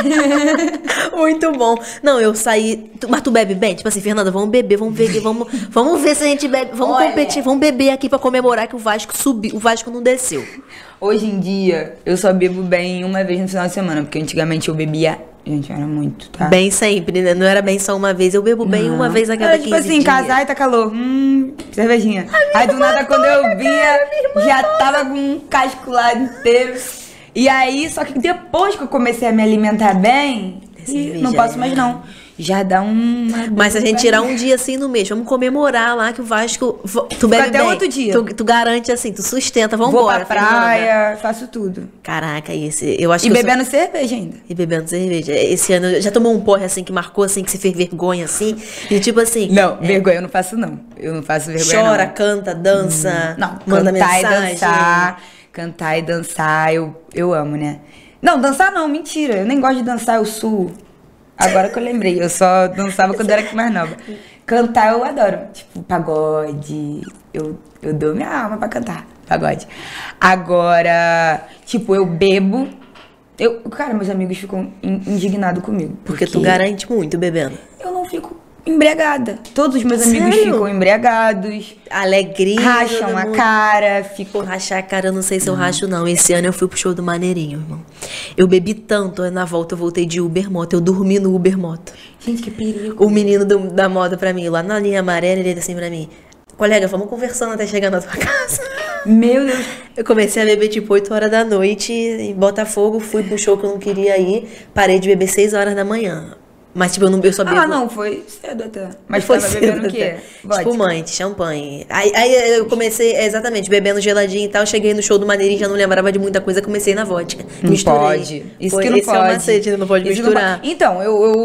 Speaker 1: Muito bom. Não, eu saí. Mas tu bebe bem? Tipo assim, Fernanda, vamos beber, vamos ver aqui, vamos ver se a gente bebe. Vamos
Speaker 2: Olha.
Speaker 1: competir, vamos beber aqui pra comemorar que o Vasco subiu. O Vasco não desceu.
Speaker 2: Hoje em dia, eu só bebo bem uma vez no final de semana, porque antigamente eu bebia... Gente, era muito, tá?
Speaker 1: Bem sempre, né? Não era bem só uma vez. Eu bebo bem uma vez a cada
Speaker 2: Era
Speaker 1: 15
Speaker 2: tipo assim,
Speaker 1: dias.
Speaker 2: casar e tá calor. Cervejinha. Aí do nada, quando eu via, já tava com um casco lá inteiro. E aí, só que depois que eu comecei a me alimentar bem,
Speaker 1: cerveja,
Speaker 2: não posso mais não. Já dá uma...
Speaker 1: Mas se a gente tirar um dia assim no mês, vamos comemorar lá que o Vasco. Tu bebe
Speaker 2: até
Speaker 1: bem.
Speaker 2: outro dia.
Speaker 1: Tu garante assim, tu sustenta,
Speaker 2: Vou
Speaker 1: vambora.
Speaker 2: pra
Speaker 1: Fernanda.
Speaker 2: praia, faço tudo.
Speaker 1: Caraca, eu acho
Speaker 2: E
Speaker 1: que eu sou-
Speaker 2: bebendo cerveja ainda.
Speaker 1: E bebendo cerveja. Esse ano já tomou um porre assim que marcou assim, que você fez vergonha assim. E tipo assim.
Speaker 2: Não, vergonha eu não faço não. Eu não faço vergonha
Speaker 1: Chora,
Speaker 2: não.
Speaker 1: canta, dança.
Speaker 2: Não,
Speaker 1: manda
Speaker 2: cantar
Speaker 1: mensagem.
Speaker 2: e dançar. Cantar e dançar, eu amo, né? Não, dançar não, mentira. Eu nem gosto de dançar, eu suo. Agora que eu lembrei, eu só dançava quando eu era mais nova. Cantar eu adoro. Tipo, pagode. Eu dou minha alma pra cantar. Pagode. Agora, tipo, eu bebo. Cara, meus amigos ficam indignados comigo.
Speaker 1: Porque tu garante muito bebendo.
Speaker 2: Eu não fico embriagada. Todos os meus amigos
Speaker 1: Sério?
Speaker 2: ficam embriagados.
Speaker 1: Alegria.
Speaker 2: Racham
Speaker 1: todo
Speaker 2: a
Speaker 1: mundo.
Speaker 2: cara,
Speaker 1: Pô,
Speaker 2: ficam...
Speaker 1: rachar a cara, eu não sei se eu racho, não. Esse ano eu fui pro show do Maneirinho, irmão. Eu bebi tanto, aí na volta eu voltei de Uber Moto. Eu dormi no Uber Moto.
Speaker 2: Gente, que perigo.
Speaker 1: O menino da moda pra mim, lá na linha amarela, ele assim pra mim: colega, vamos conversando até chegar na tua casa.
Speaker 2: Meu Deus.
Speaker 1: Eu comecei a beber tipo 8 horas da noite em Botafogo, fui pro show que eu não queria ir, parei de beber 6 horas da manhã. Mas tipo, eu só bebo.
Speaker 2: Ah, não, foi cedo até. Mas
Speaker 1: Foi
Speaker 2: tava bebendo
Speaker 1: cedo
Speaker 2: o quê?
Speaker 1: até.
Speaker 2: Vodka.
Speaker 1: Espumante, champanhe. Aí eu comecei, exatamente, bebendo geladinho e tal. Cheguei no show do Maneirinho, já não lembrava de muita coisa, comecei na vodka.
Speaker 2: Não
Speaker 1: Misturei.
Speaker 2: pode. Isso
Speaker 1: Foi,
Speaker 2: que não
Speaker 1: esse
Speaker 2: pode.
Speaker 1: é o macete, não pode
Speaker 2: Isso
Speaker 1: misturar.
Speaker 2: pode. Então,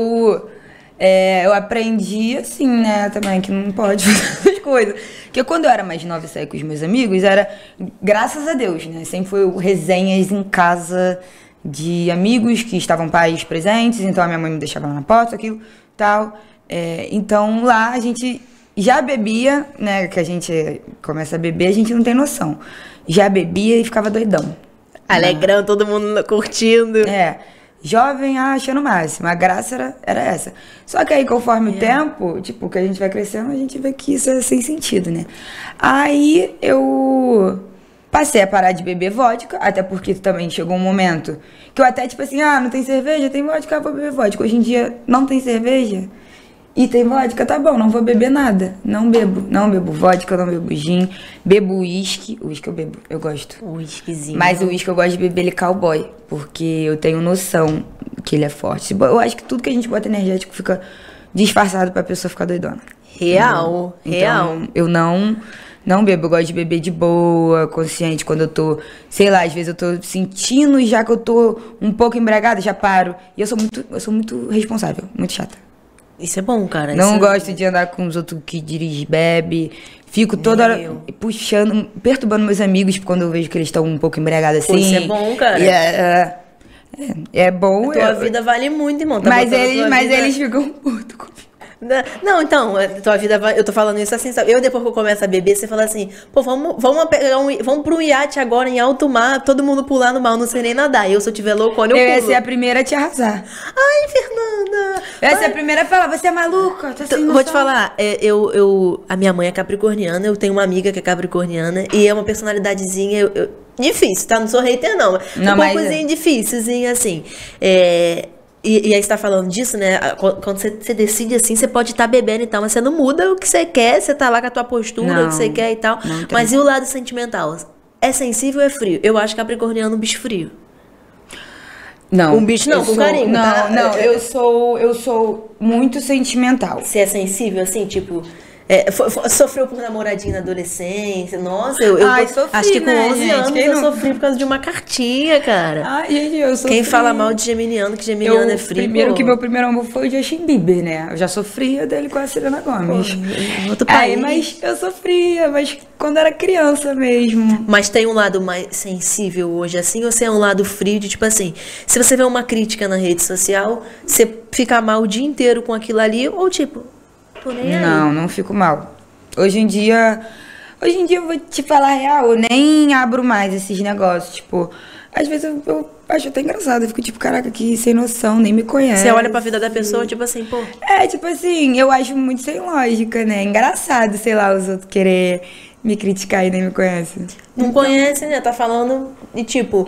Speaker 2: eu aprendi assim, né, também, que não pode fazer essas coisas. Porque quando eu era mais nova e saía com os meus amigos, era, graças a Deus, né, sempre foi resenhas em casa de amigos que estavam pais presentes, então a minha mãe me deixava lá na porta, aquilo, tal. Então lá a gente já bebia, né, que a gente começa a beber, a gente não tem noção. Já bebia e ficava doidão.
Speaker 1: Alegrão, todo mundo curtindo.
Speaker 2: jovem, achando o máximo. A graça era essa. Só que aí, conforme o tempo, tipo, que a gente vai crescendo, a gente vê que isso é sem sentido, né? Aí eu passei a parar de beber vodka, até porque também chegou um momento que eu até, tipo assim, não tem cerveja, tem vodka, eu vou beber vodka. Hoje em dia, não tem cerveja e tem vodka, tá bom, não vou beber nada. Não bebo vodka, não bebo gin, bebo uísque. Uísque eu bebo, eu gosto.
Speaker 1: Uísquezinho.
Speaker 2: Mas o uísque eu gosto de beber ele cowboy, porque eu tenho noção que ele é forte. Eu acho que tudo que a gente bota energético fica disfarçado pra pessoa ficar doidona.
Speaker 1: Real.
Speaker 2: Então, eu não bebo, eu gosto de beber de boa, consciente, quando eu tô, sei lá, às vezes eu tô sentindo já que eu tô um pouco embriagada, já paro. E eu sou muito responsável, muito chata.
Speaker 1: Isso é bom, cara.
Speaker 2: Não gosto de andar com os outros que dirigem, bebe. Fico toda hora puxando, perturbando meus amigos quando eu vejo que eles estão um pouco embriagados assim.
Speaker 1: Isso é bom, cara.
Speaker 2: É bom.
Speaker 1: A tua vida vale muito, irmão. Tá
Speaker 2: mas eles ficam putos comigo.
Speaker 1: Não, então, tua vida vai. Eu tô falando isso assim, sabe? Depois que eu começo a beber, você fala assim, pô, vamos pro iate agora em alto mar, todo mundo pular no mar, eu não sei nem nadar. Eu, se eu tiver loucona, eu pulo.
Speaker 2: Eu ia ser a primeira a te arrasar.
Speaker 1: Ai, Fernanda!
Speaker 2: Eu ia ser a primeira a falar, você é maluca? Tá sem
Speaker 1: vou te falar, a minha mãe é capricorniana, eu tenho uma amiga que é capricorniana, e é uma personalidadezinha, difícil, tá? Não sou hater, não. Um poucozinho difícilzinho, assim. E aí você tá falando disso, né? Quando você decide assim, você pode estar bebendo e tal, mas você não muda o que você quer, você tá lá com a tua postura, o que você quer e tal. Mas e o lado sentimental? É sensível ou é frio? Eu acho capricorniano um bicho frio.
Speaker 2: Não.
Speaker 1: Um bicho não, com carinho.
Speaker 2: Não, eu sou muito sentimental.
Speaker 1: Você é sensível, assim, tipo... sofreu por namoradinho na adolescência. Nossa, eu
Speaker 2: sofri,
Speaker 1: acho que com 11
Speaker 2: gente,
Speaker 1: anos eu sofri por causa de uma cartinha, cara.
Speaker 2: Ai, gente, eu sofri.
Speaker 1: Quem fala mal de geminiano, que geminiano é frio.
Speaker 2: Primeiro que meu primeiro amor foi o Justin Bieber, né? Eu já sofria dele com a Selena Gomez.
Speaker 1: Outro país.
Speaker 2: Mas eu sofria, mas quando era criança mesmo.
Speaker 1: Mas tem um lado mais sensível hoje, assim, ou você é um lado frio de, tipo assim, se você vê uma crítica na rede social, você fica mal o dia inteiro com aquilo ali, ou tipo...
Speaker 2: Não fico mal. Hoje em dia eu vou te falar a real, eu nem abro mais esses negócios, tipo, às vezes eu acho até engraçado, eu fico tipo, caraca, que sem noção, nem me conhece.
Speaker 1: Você olha pra vida da pessoa, tipo assim, pô.
Speaker 2: Tipo assim, eu acho muito sem lógica, né? Engraçado, sei lá, os outros querer me criticar e nem me conhecem.
Speaker 1: Não conhece, né? Tá falando e tipo,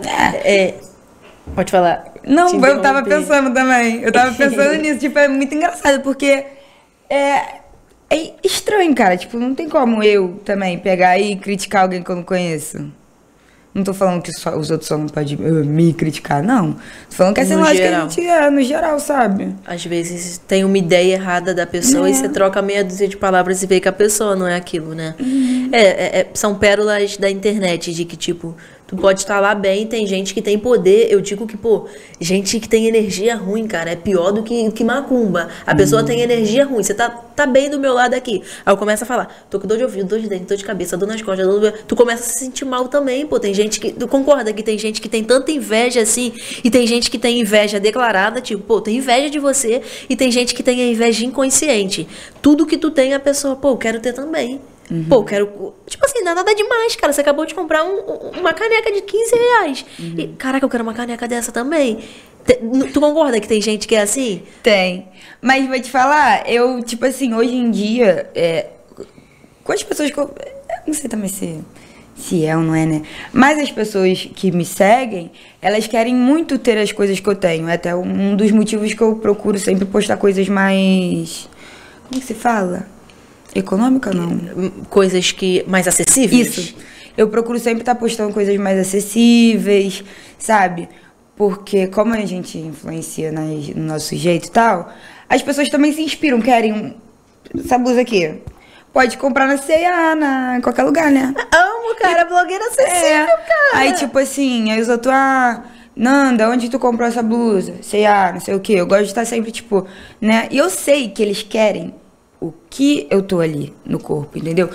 Speaker 1: pode falar.
Speaker 2: Não, eu tava pensando também. Eu tava pensando nisso, tipo, é muito engraçado, porque é estranho, cara. Tipo, não tem como eu também pegar e criticar alguém que eu não conheço. Não tô falando que só, os outros só não podem me criticar, não. Tô falando que é sem lógica que a gente no geral, sabe?
Speaker 1: Às vezes tem uma ideia errada da pessoa e você troca meia dúzia de palavras e vê que a pessoa não é aquilo, né? São pérolas da internet de que, tipo, tu pode estar lá bem, tem gente que tem poder. Eu digo que, pô, gente que tem energia ruim, cara, é pior do que macumba. A pessoa tem energia ruim, você tá bem do meu lado aqui. Aí eu começo a falar, tô com dor de ouvido, dor de dente, dor de cabeça, dor nas costas, tu começa a se sentir mal também, pô. Tem gente que, tu concorda que tem gente que tem tanta inveja assim, e tem gente que tem inveja declarada, tipo, pô, tem inveja de você, e tem gente que tem a inveja inconsciente. Tudo que tu tem, a pessoa, pô, eu quero ter também. Pô, quero... Tipo assim, não é nada demais, cara. Você acabou de comprar uma caneca de 15 reais. E, caraca, eu quero uma caneca dessa também. Tu concorda que tem gente que é assim?
Speaker 2: Tem. Mas vou te falar, eu, tipo assim, hoje em dia, com as pessoas que eu... Não sei também se é ou não é, né? Mas as pessoas que me seguem, elas querem muito ter as coisas que eu tenho. É até um dos motivos que eu procuro sempre postar coisas mais... Como que se fala? Econômica, não?
Speaker 1: Coisas que mais acessíveis?
Speaker 2: Isso. Eu procuro sempre estar postando coisas mais acessíveis, sabe? Porque como a gente influencia no nosso jeito e tal, as pessoas também se inspiram, querem essa blusa aqui. Pode comprar na C&A, em qualquer lugar, né?
Speaker 1: Amo, cara, blogueira acessível, cara.
Speaker 2: Aí, tipo assim, aí os outros, Nanda, onde tu comprou essa blusa? C&A, não sei o quê. Eu gosto de estar sempre, tipo, né? E eu sei que eles querem o que eu tô ali no corpo, entendeu?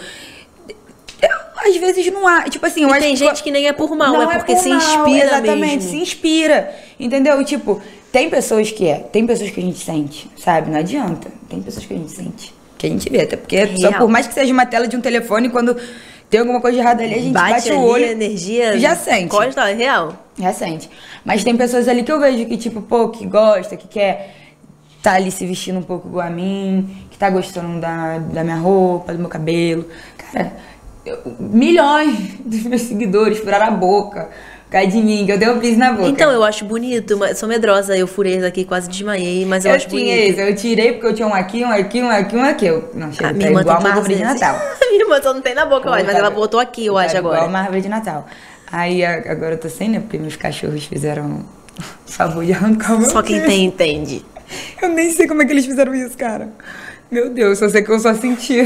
Speaker 2: Às vezes não há, tipo assim...
Speaker 1: tem gente que nem é por mal, é porque se inspira
Speaker 2: exatamente,
Speaker 1: mesmo.
Speaker 2: Se inspira, entendeu? Tipo, tem pessoas que a gente sente, sabe? Não adianta, tem pessoas que a gente sente, que a gente vê, até porque só por mais que seja uma tela de um telefone, quando tem alguma coisa de errado ali, a gente bate o
Speaker 1: ali,
Speaker 2: olho.
Speaker 1: Energia.
Speaker 2: Já sente.
Speaker 1: Costa, é real.
Speaker 2: Já sente. Mas tem pessoas ali que eu vejo que, tipo, pô, que gosta, que quer tá ali se vestindo um pouco igual a mim, que tá gostando da minha roupa, do meu cabelo. Cara, milhões dos meus seguidores furaram a boca. Por causa de mim, que eu dei um piso na boca.
Speaker 1: Então, eu acho bonito, mas sou medrosa, eu furei isso aqui, quase desmaiei, mas eu acho bonito.
Speaker 2: Eu tirei porque eu tinha um aqui, um aqui, um aqui, um aqui. Não, chega,
Speaker 1: minha
Speaker 2: tá igual uma árvore de Natal.
Speaker 1: Minha irmã só não tem na boca, eu acho, mas ela botou aqui, eu acho, agora.
Speaker 2: Igual uma árvore de Natal. Aí, agora eu tô sem, né, porque meus cachorros fizeram o favor de arrancar o meu
Speaker 1: Só quem tem, entende.
Speaker 2: Eu nem sei como é que eles fizeram isso, cara. Meu Deus, só sei que eu só senti.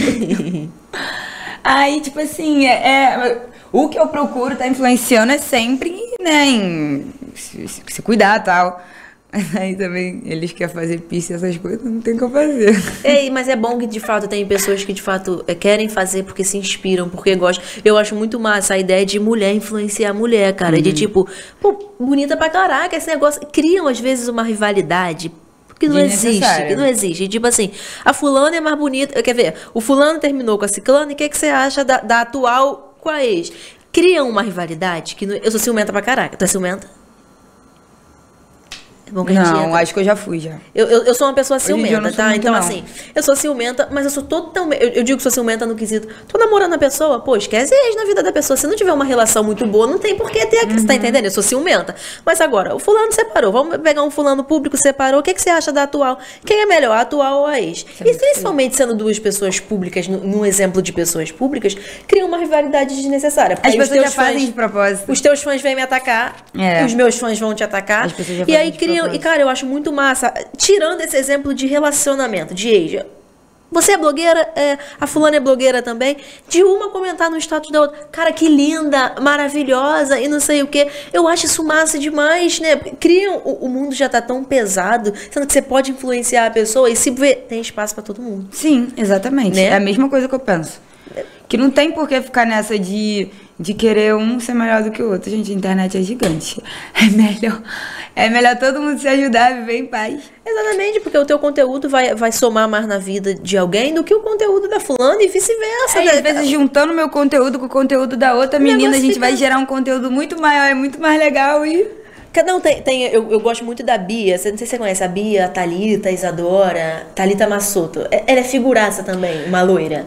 Speaker 2: Aí, tipo assim, o que eu procuro tá influenciando é sempre, né, em se cuidar e tal. Aí também eles querem fazer piercing, essas coisas, não tem o que eu fazer.
Speaker 1: Ei, mas é bom que de fato tem pessoas que de fato querem fazer porque se inspiram, porque gostam. Eu acho muito massa a ideia de mulher influenciar mulher, cara. De tipo, pô, bonita pra caraca esse negócio. Criam às vezes uma rivalidade que não existe, que não existe. Tipo assim, a fulana é mais bonita. Quer ver? O fulano terminou com a ciclana e o que você acha da atual com a ex? Criam uma rivalidade que eu sou ciumenta pra caraca. Tu é ciumenta? É bom que a gente
Speaker 2: Não,
Speaker 1: entra.
Speaker 2: acho que eu já fui, já.
Speaker 1: Eu sou uma pessoa
Speaker 2: Hoje em dia eu
Speaker 1: ciumenta,
Speaker 2: não sou
Speaker 1: tá?
Speaker 2: muito,
Speaker 1: Então,
Speaker 2: não.
Speaker 1: assim, eu sou ciumenta, mas eu sou totalmente. Eu digo que sou ciumenta no quesito. Tô namorando a pessoa, pô, esquece ex na vida da pessoa. Se não tiver uma relação muito boa, não tem por que ter aqui. Você tá entendendo? Eu sou ciumenta. Mas agora, o fulano separou. Vamos pegar um fulano público, separou. O que você acha da atual? Quem é melhor, a atual ou a ex? E principalmente sendo duas pessoas públicas, num exemplo de pessoas públicas, cria uma rivalidade desnecessária.
Speaker 2: As pessoas já fazem de propósito.
Speaker 1: Os teus fãs vêm me atacar, os meus fãs vão te atacar.
Speaker 2: As pessoas já
Speaker 1: E aí
Speaker 2: fazem de
Speaker 1: criam.
Speaker 2: propósito.
Speaker 1: E, cara, eu acho muito massa. Tirando esse exemplo de relacionamento, de ex. Você é blogueira? A fulana é blogueira também? De uma comentar no status da outra. Cara, que linda, maravilhosa e não sei o quê. Eu acho isso massa demais, né? Criam. O mundo já tá tão pesado, sendo que você pode influenciar a pessoa e se vê, tem espaço pra todo mundo.
Speaker 2: Sim, exatamente.
Speaker 1: Né?
Speaker 2: É a mesma coisa que eu penso. Que não tem por que ficar nessa de querer um ser melhor do que o outro. Gente, a internet é gigante. É melhor todo mundo se ajudar, viver em paz.
Speaker 1: Exatamente, porque o teu conteúdo vai somar mais na vida de alguém do que o conteúdo da fulana e vice-versa.
Speaker 2: Às vezes, juntando meu conteúdo com o conteúdo da outra menina, a gente vai gerar um conteúdo muito maior, muito mais legal e...
Speaker 1: Não, eu gosto muito da Bia. Não sei se você conhece a Bia, a Thalita, a Isadora, Thalita Massoto. Ela é figuraça também, uma loira.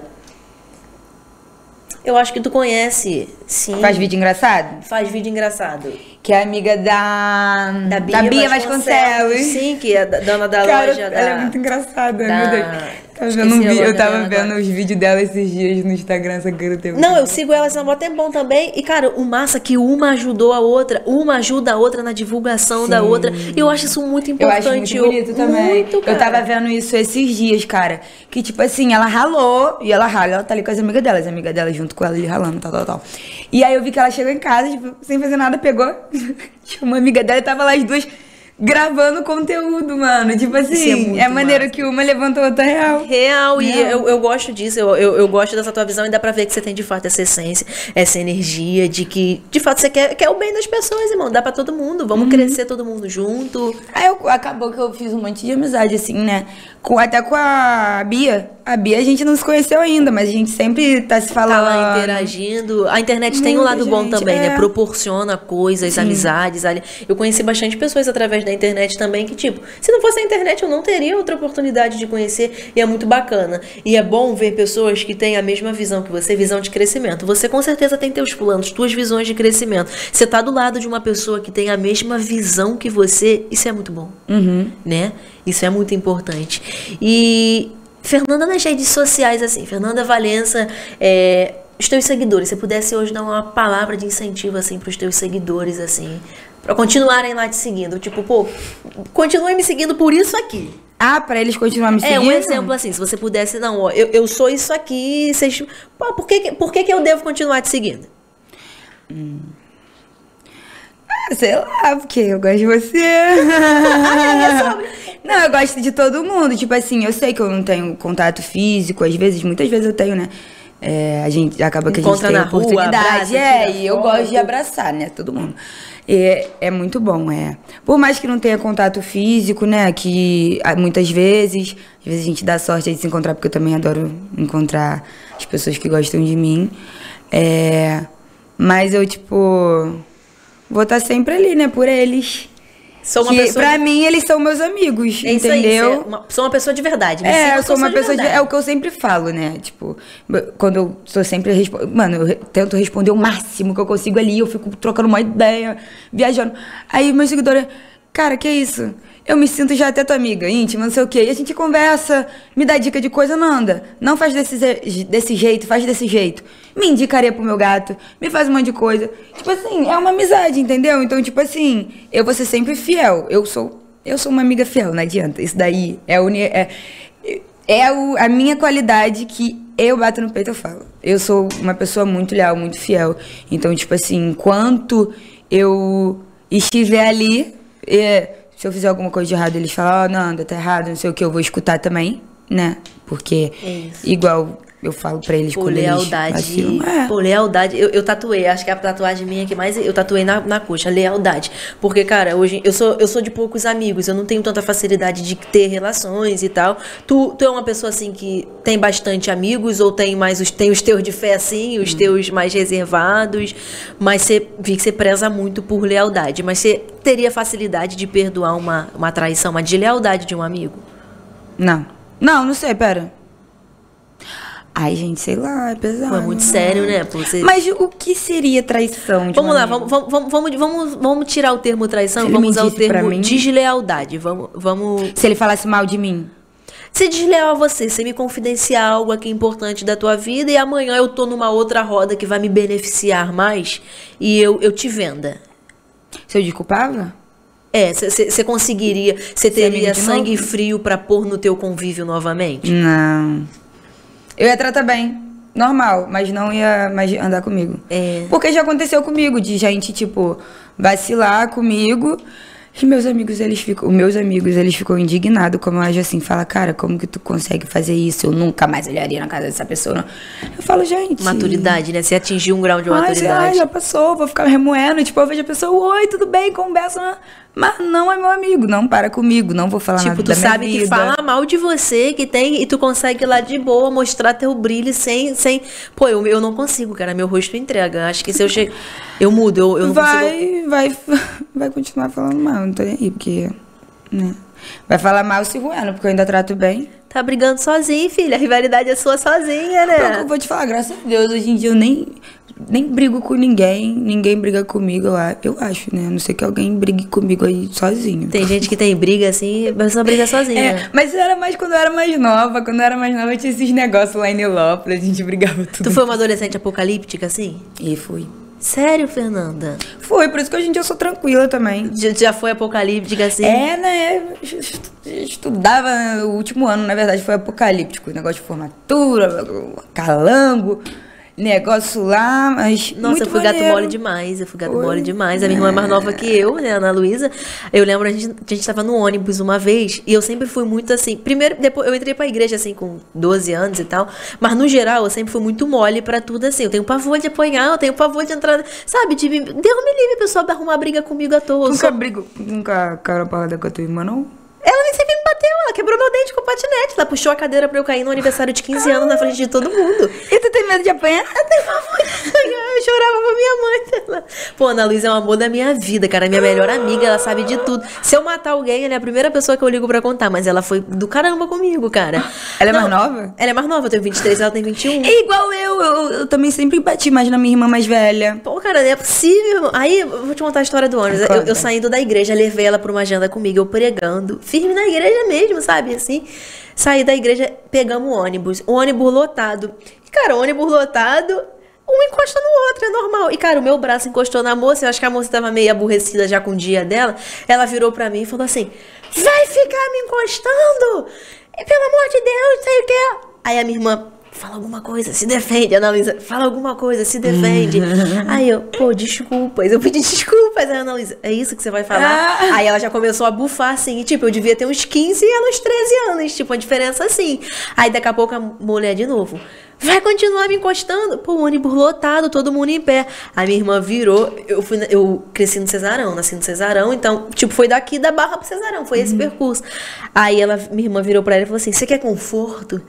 Speaker 1: Eu acho que tu conhece, sim.
Speaker 2: Faz vídeo engraçado?
Speaker 1: Faz vídeo engraçado.
Speaker 2: Que é amiga da Bia Vasconcelos.
Speaker 1: Sim, que é dona da
Speaker 2: Cara,
Speaker 1: loja.
Speaker 2: ela é muito engraçada, meu Deus.
Speaker 1: Esqueci
Speaker 2: Eu tava vendo os vídeos dela esses dias no Instagram, essa cara tem
Speaker 1: Não, eu sigo elas há um tempão também. E, cara, o massa é que uma ajudou a outra, uma ajuda a outra na divulgação da outra. E eu acho isso muito importante.
Speaker 2: Eu acho muito bonito também.
Speaker 1: Muito, cara.
Speaker 2: Eu tava vendo isso esses dias, cara. Que, tipo assim, ela ralou, e ela rala, ela tá ali com as amigas dela junto com ela ali ralando, tal. E aí eu vi que ela chegou em casa, tipo, sem fazer nada, pegou, uma amiga dela e tava lá as duas gravando conteúdo, mano. Tipo assim, é maneiro que uma levantou a outra real.
Speaker 1: Real, e eu gosto disso, eu gosto dessa tua visão e dá pra ver que você tem de fato essa essência, essa energia de que, de fato, você quer o bem das pessoas, irmão. Dá pra todo mundo, vamos crescer todo mundo junto.
Speaker 2: Aí acabou que eu fiz um monte de amizade, assim, né? Até com a Bia. A Bia a gente não se conheceu ainda, mas a gente sempre tá se falando.
Speaker 1: Tá lá interagindo. A internet tem um lado bom também, né? Proporciona coisas, amizades. Eu conheci bastante pessoas através da internet também que, tipo, se não fosse a internet eu não teria outra oportunidade de conhecer. E é muito bacana. E é bom ver pessoas que têm a mesma visão que você, visão de crescimento. Você com certeza tem teus planos, tuas visões de crescimento. Você tá do lado de uma pessoa que tem a mesma visão que você, isso é muito bom. Né? Isso é muito importante. E Fernanda, nas redes sociais, assim, Fernanda Valença, os teus seguidores, se pudesse hoje dar uma palavra de incentivo, assim, pros teus seguidores, assim, pra continuarem lá te seguindo, tipo, pô, continuem me seguindo por isso aqui.
Speaker 2: Ah, pra eles continuarem me seguindo?
Speaker 1: Um exemplo assim, se você pudesse, não, ó, eu sou isso aqui, vocês, pô, por que eu devo continuar te seguindo?
Speaker 2: Sei lá, porque eu gosto de você. Não, eu gosto de todo mundo. Tipo assim, eu sei que eu não tenho contato físico, muitas vezes eu tenho, né? A gente acaba que a gente tem
Speaker 1: na rua,
Speaker 2: oportunidade.
Speaker 1: abraça,
Speaker 2: E eu gosto de abraçar, né? Todo mundo. É muito bom, Por mais que não tenha contato físico, né? Que muitas vezes, às vezes a gente dá sorte de se encontrar, porque eu também adoro encontrar as pessoas que gostam de mim. Mas eu, tipo, vou estar sempre ali, né, por eles.
Speaker 1: Sou uma pessoa...
Speaker 2: Pra mim, eles são meus amigos,
Speaker 1: é isso
Speaker 2: entendeu?
Speaker 1: Aí, sou uma pessoa de verdade.
Speaker 2: Eu sou uma pessoa de... É o que eu sempre falo, né? Tipo, quando eu tô sempre... Mano, eu tento responder o máximo que eu consigo ali, eu fico trocando uma ideia, viajando. Aí, meus seguidores... Cara, que isso? Eu me sinto já até tua amiga, íntima, não sei o quê. E a gente conversa, me dá dica de coisa, Nanda. Não faz desse jeito, faz desse jeito. Me indicaria pro meu gato, me faz um monte de coisa. Tipo assim, é uma amizade, entendeu? Então, tipo assim, eu vou ser sempre fiel. Eu sou uma amiga fiel, não adianta. Isso daí a minha qualidade que eu bato no peito, eu falo. Eu sou uma pessoa muito leal, muito fiel. Então, tipo assim, enquanto eu estiver ali... se eu fizer alguma coisa de errado, eles falam, Nanda, tá errado, não sei o que, eu vou escutar também, né? Porque, igual eu falo pra eles
Speaker 1: por
Speaker 2: quando
Speaker 1: lealdade,
Speaker 2: eles vacilam.
Speaker 1: Por lealdade, eu tatuei, acho que a tatuagem minha que mais eu tatuei na coxa, lealdade. Porque, cara, hoje eu sou de poucos amigos, eu não tenho tanta facilidade de ter relações e tal. Tu é uma pessoa assim que tem bastante amigos ou tem tem os teus de fé assim, os teus mais reservados, mas vi que você preza muito por lealdade, mas você teria facilidade de perdoar uma traição, uma deslealdade de um amigo?
Speaker 2: Não sei, pera. Ai, gente, sei lá, é pesado.
Speaker 1: É muito sério, né?
Speaker 2: Mas o que seria traição?
Speaker 1: Vamos lá, vamos tirar o termo traição, vamos usar o termo deslealdade. Vamos.
Speaker 2: Se ele falasse mal de mim?
Speaker 1: Se desleal a você, você me confidenciar algo aqui importante da tua vida e amanhã eu tô numa outra roda que vai me beneficiar mais e eu te venda.
Speaker 2: Se eu desculpava?
Speaker 1: Você conseguiria, você teria sangue frio pra pôr no teu convívio novamente?
Speaker 2: Não. Eu ia tratar bem, normal, mas não ia mais andar comigo. Porque já aconteceu comigo, de gente, tipo, vacilar comigo. E meus amigos, eles ficam indignados, como eu acho assim, fala, cara, como que tu consegue fazer isso? Eu nunca mais olharia na casa dessa pessoa. Não. Eu falo, gente...
Speaker 1: Maturidade, né? Você atingiu um grau de maturidade.
Speaker 2: Já passou, vou ficar remoendo. Tipo, eu vejo a pessoa, oi, tudo bem, conversa... Mas não é meu amigo, não para comigo, não vou falar nada da minha vida. Tipo, tu sabe que
Speaker 1: fala mal de você, que tem, e tu consegue lá de boa mostrar teu brilho sem... Pô, eu não consigo, cara, meu rosto entrega. Acho que se eu chego... Eu mudo, eu não consigo...
Speaker 2: Vai continuar falando mal, não tô nem aí, porque... Né? Vai falar mal se ruendo, porque eu ainda trato bem.
Speaker 1: Tá brigando sozinho, filha, a rivalidade é sua sozinha, né?
Speaker 2: Eu vou te falar, graças a Deus, hoje em dia eu nem brigo com ninguém briga comigo, eu acho, né? A não ser que alguém brigue comigo aí sozinho.
Speaker 1: Tem gente que tem briga assim, a pessoa briga sozinha.
Speaker 2: Mas era mais quando eu era mais nova. Quando eu era mais nova, tinha esses negócios lá em Nilópolis, a gente brigava tudo.
Speaker 1: Tu foi uma adolescente apocalíptica, assim?
Speaker 2: E fui.
Speaker 1: Sério, Fernanda?
Speaker 2: Foi, por isso que hoje em dia eu sou tranquila também.
Speaker 1: Já foi apocalíptica, assim?
Speaker 2: Né? Estudava, o último ano, na verdade, foi apocalíptico. Negócio de formatura, calango... Negócio lá, mas.
Speaker 1: Nossa, eu fui gato mole demais. Mole demais. A minha irmã é mais nova que eu, né, Ana Luísa. Eu lembro, a gente tava no ônibus uma vez e eu sempre fui muito assim. Primeiro, depois eu entrei pra igreja assim com 12 anos e tal. Mas no geral, eu sempre fui muito mole pra tudo assim. Eu tenho pavor de apanhar, eu tenho pavor de entrar. Sabe, Deus me livre, pessoa pra arrumar briga comigo à toa.
Speaker 2: Nunca caiu a porrada com a tua irmã, não?
Speaker 1: Ela sempre me bateu, ela quebrou meu dente com o patinete. Ela puxou a cadeira pra eu cair no aniversário de 15 anos na frente de todo mundo.
Speaker 2: E tu tem medo de apanhar?
Speaker 1: Eu tenho pavor de apanhar, eu chorava pra minha mãe. Pô, Ana Luísa é o amor da minha vida, cara. Minha melhor amiga, ela sabe de tudo. Se eu matar alguém, ela é a primeira pessoa que eu ligo pra contar. Mas ela foi do caramba comigo, cara.
Speaker 2: Ela é mais nova?
Speaker 1: Ela é mais nova, eu tenho 23, ela tem 21.
Speaker 2: É igual eu também sempre bati mais na minha irmã mais velha.
Speaker 1: Pô, cara, não é possível. Aí, eu vou te contar a história do ônibus. Eu saindo da igreja, levei ela pra uma agenda comigo, eu pregando. Firme na igreja mesmo, sabe, assim. Saí da igreja, pegamos o ônibus lotado. E, cara, o ônibus lotado, um encosta no outro, é normal. E, cara, o meu braço encostou na moça, eu acho que a moça tava meio aborrecida já com o dia dela. Ela virou pra mim e falou assim, vai ficar me encostando? Pelo amor de Deus, não sei o que. Aí a minha irmã, fala alguma coisa, se defende, Ana Luísa. Fala alguma coisa, se defende. Aí eu, pô, desculpas. Eu pedi desculpas. Aí a Ana Luísa, é isso que você vai falar? Aí ela já começou a bufar, assim. E, tipo, eu devia ter uns 15 e ela uns 13 anos. Tipo, uma diferença assim. Aí daqui a pouco a mulher de novo, vai continuar me encostando? Pô, o ônibus lotado, todo mundo em pé. A minha irmã virou, eu cresci no Cesarão, nasci no Cesarão. Então, tipo, foi daqui da Barra pro Cesarão. Foi esse percurso. Aí minha irmã virou pra ela e falou assim, você quer conforto?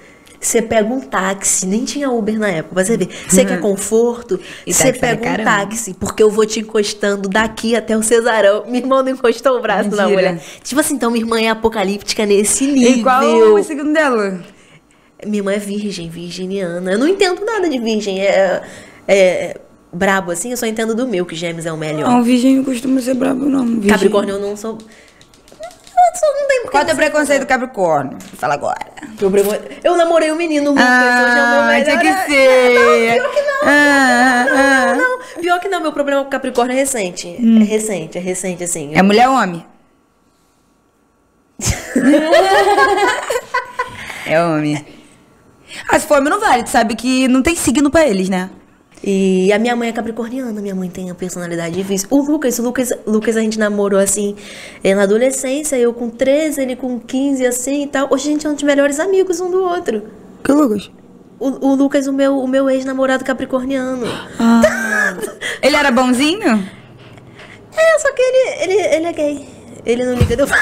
Speaker 1: Você pega um táxi, nem tinha Uber na época, você vê. Você quer conforto, você pega um táxi, porque eu vou te encostando daqui até o Cesarão. Minha irmã não encostou o braço na mulher. Tipo assim, então minha irmã é apocalíptica nesse nível.
Speaker 2: E qual o signo dela?
Speaker 1: Minha irmã é virgem, virginiana. Eu não entendo nada de virgem. Brabo assim, eu só entendo do meu, que Gêmeos é o melhor.
Speaker 2: Não, virgem não costuma ser brabo, não. Virgem.
Speaker 1: Capricórnio eu não sou. Não tem
Speaker 2: Qual é o teu preconceito do Capricórnio? Fala agora.
Speaker 1: Eu namorei um menino, Lucas. Hoje é o meu melhor.
Speaker 2: Tinha que ser.
Speaker 1: Não, pior que não. Não. Pior que não, meu problema com Capricórnio é recente. É recente, assim.
Speaker 2: É mulher ou homem? É homem. Ah, se for homem não vale. Tu sabe que não tem signo pra eles, né?
Speaker 1: E a minha mãe é capricorniana, minha mãe tem a personalidade difícil. O Lucas a gente namorou assim, na adolescência, eu com 13, ele com 15, assim e tal. Hoje a gente é um dos melhores amigos um do outro.
Speaker 2: Que Lucas?
Speaker 1: O Lucas, o meu ex-namorado capricorniano.
Speaker 2: Ele era bonzinho?
Speaker 1: Só que ele é gay. Ele não liga do...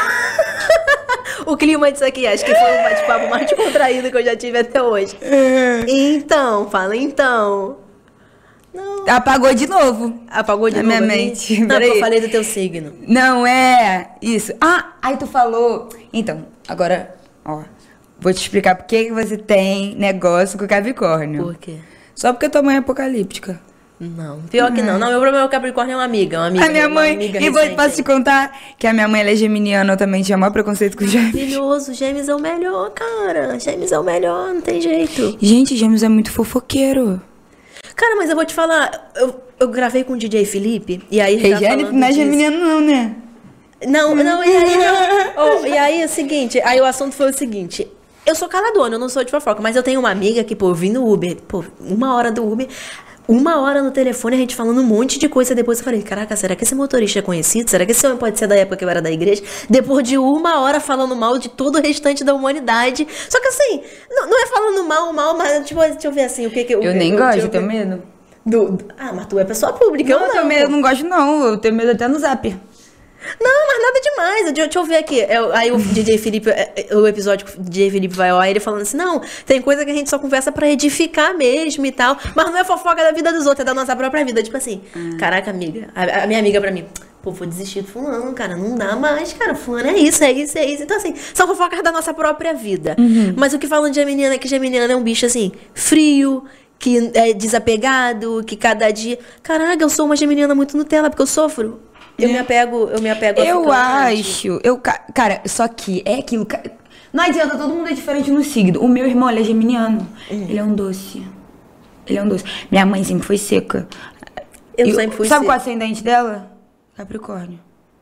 Speaker 1: O clima disso aqui, acho que foi o bate-papo mais descontraído que eu já tive até hoje. Então, fala então. Não.
Speaker 2: Apagou de novo.
Speaker 1: Apagou de novo?
Speaker 2: Na minha mente.
Speaker 1: Não, porque eu falei do teu signo.
Speaker 2: Não, é isso. Ah, aí tu falou... Então, agora, ó. Vou te explicar por que você tem negócio com o Capricórnio.
Speaker 1: Por quê?
Speaker 2: Só porque tua mãe é apocalíptica.
Speaker 1: Não, pior que não. Não, meu problema é o Capricórnio é uma amiga. A
Speaker 2: minha mãe...
Speaker 1: E
Speaker 2: posso te contar que a minha mãe, ela é geminiana, eu também tinha maior preconceito com Gêmeos.
Speaker 1: Maravilhoso. Gêmeos é o melhor, cara. Gêmeos é o melhor, não tem jeito.
Speaker 2: Gente, Gêmeos é muito fofoqueiro.
Speaker 1: Cara, mas eu vou te falar, eu gravei com o DJ Felipe, e aí...
Speaker 2: Não é geminiano não, né?
Speaker 1: Não, e aí não. E aí é o seguinte, aí o assunto foi o seguinte, eu sou caladona, eu não sou de fofoca, mas eu tenho uma amiga que, eu vim no Uber, 1 hora do Uber, 1 hora no telefone, a gente falando um monte de coisa, depois eu falei, caraca, será que esse motorista é conhecido? Será que esse homem pode ser da época que eu era da igreja? Depois de 1 hora falando mal de todo o restante da humanidade. Só que assim, não é falando mal, mas tipo, deixa eu ver assim, o que que eu...
Speaker 2: Eu nem gosto, eu tenho medo.
Speaker 1: Mas tu é pessoa pública,
Speaker 2: eu não gosto não, eu tenho medo até no Zap.
Speaker 1: Não, mas nada demais. Deixa eu ver aqui. Aí o DJ Felipe, o episódio que o DJ Felipe vai ao ar, ele falando assim, não, tem coisa que a gente só conversa pra edificar mesmo e tal, mas não é fofoca da vida dos outros, é da nossa própria vida. Tipo assim, caraca, amiga, a minha amiga pra mim, vou desistir do fulano, cara, não dá mais, cara, fulano é isso. Então assim, são fofocas da nossa própria vida. Mas o que falam de geminiano é que geminiano é um bicho assim, frio, que é desapegado, que cada dia... Caraca, eu sou uma geminiana muito Nutella, porque eu sofro. Eu me apego a
Speaker 2: eu acho, cara, só que é aquilo, não adianta, todo mundo é diferente no signo. O meu irmão, ele é geminiano, ele é um doce. Minha mãe sempre foi seca.
Speaker 1: Eu sempre fui
Speaker 2: seca. Sabe
Speaker 1: seca.
Speaker 2: qual é o ascendente dela? Capricórnio.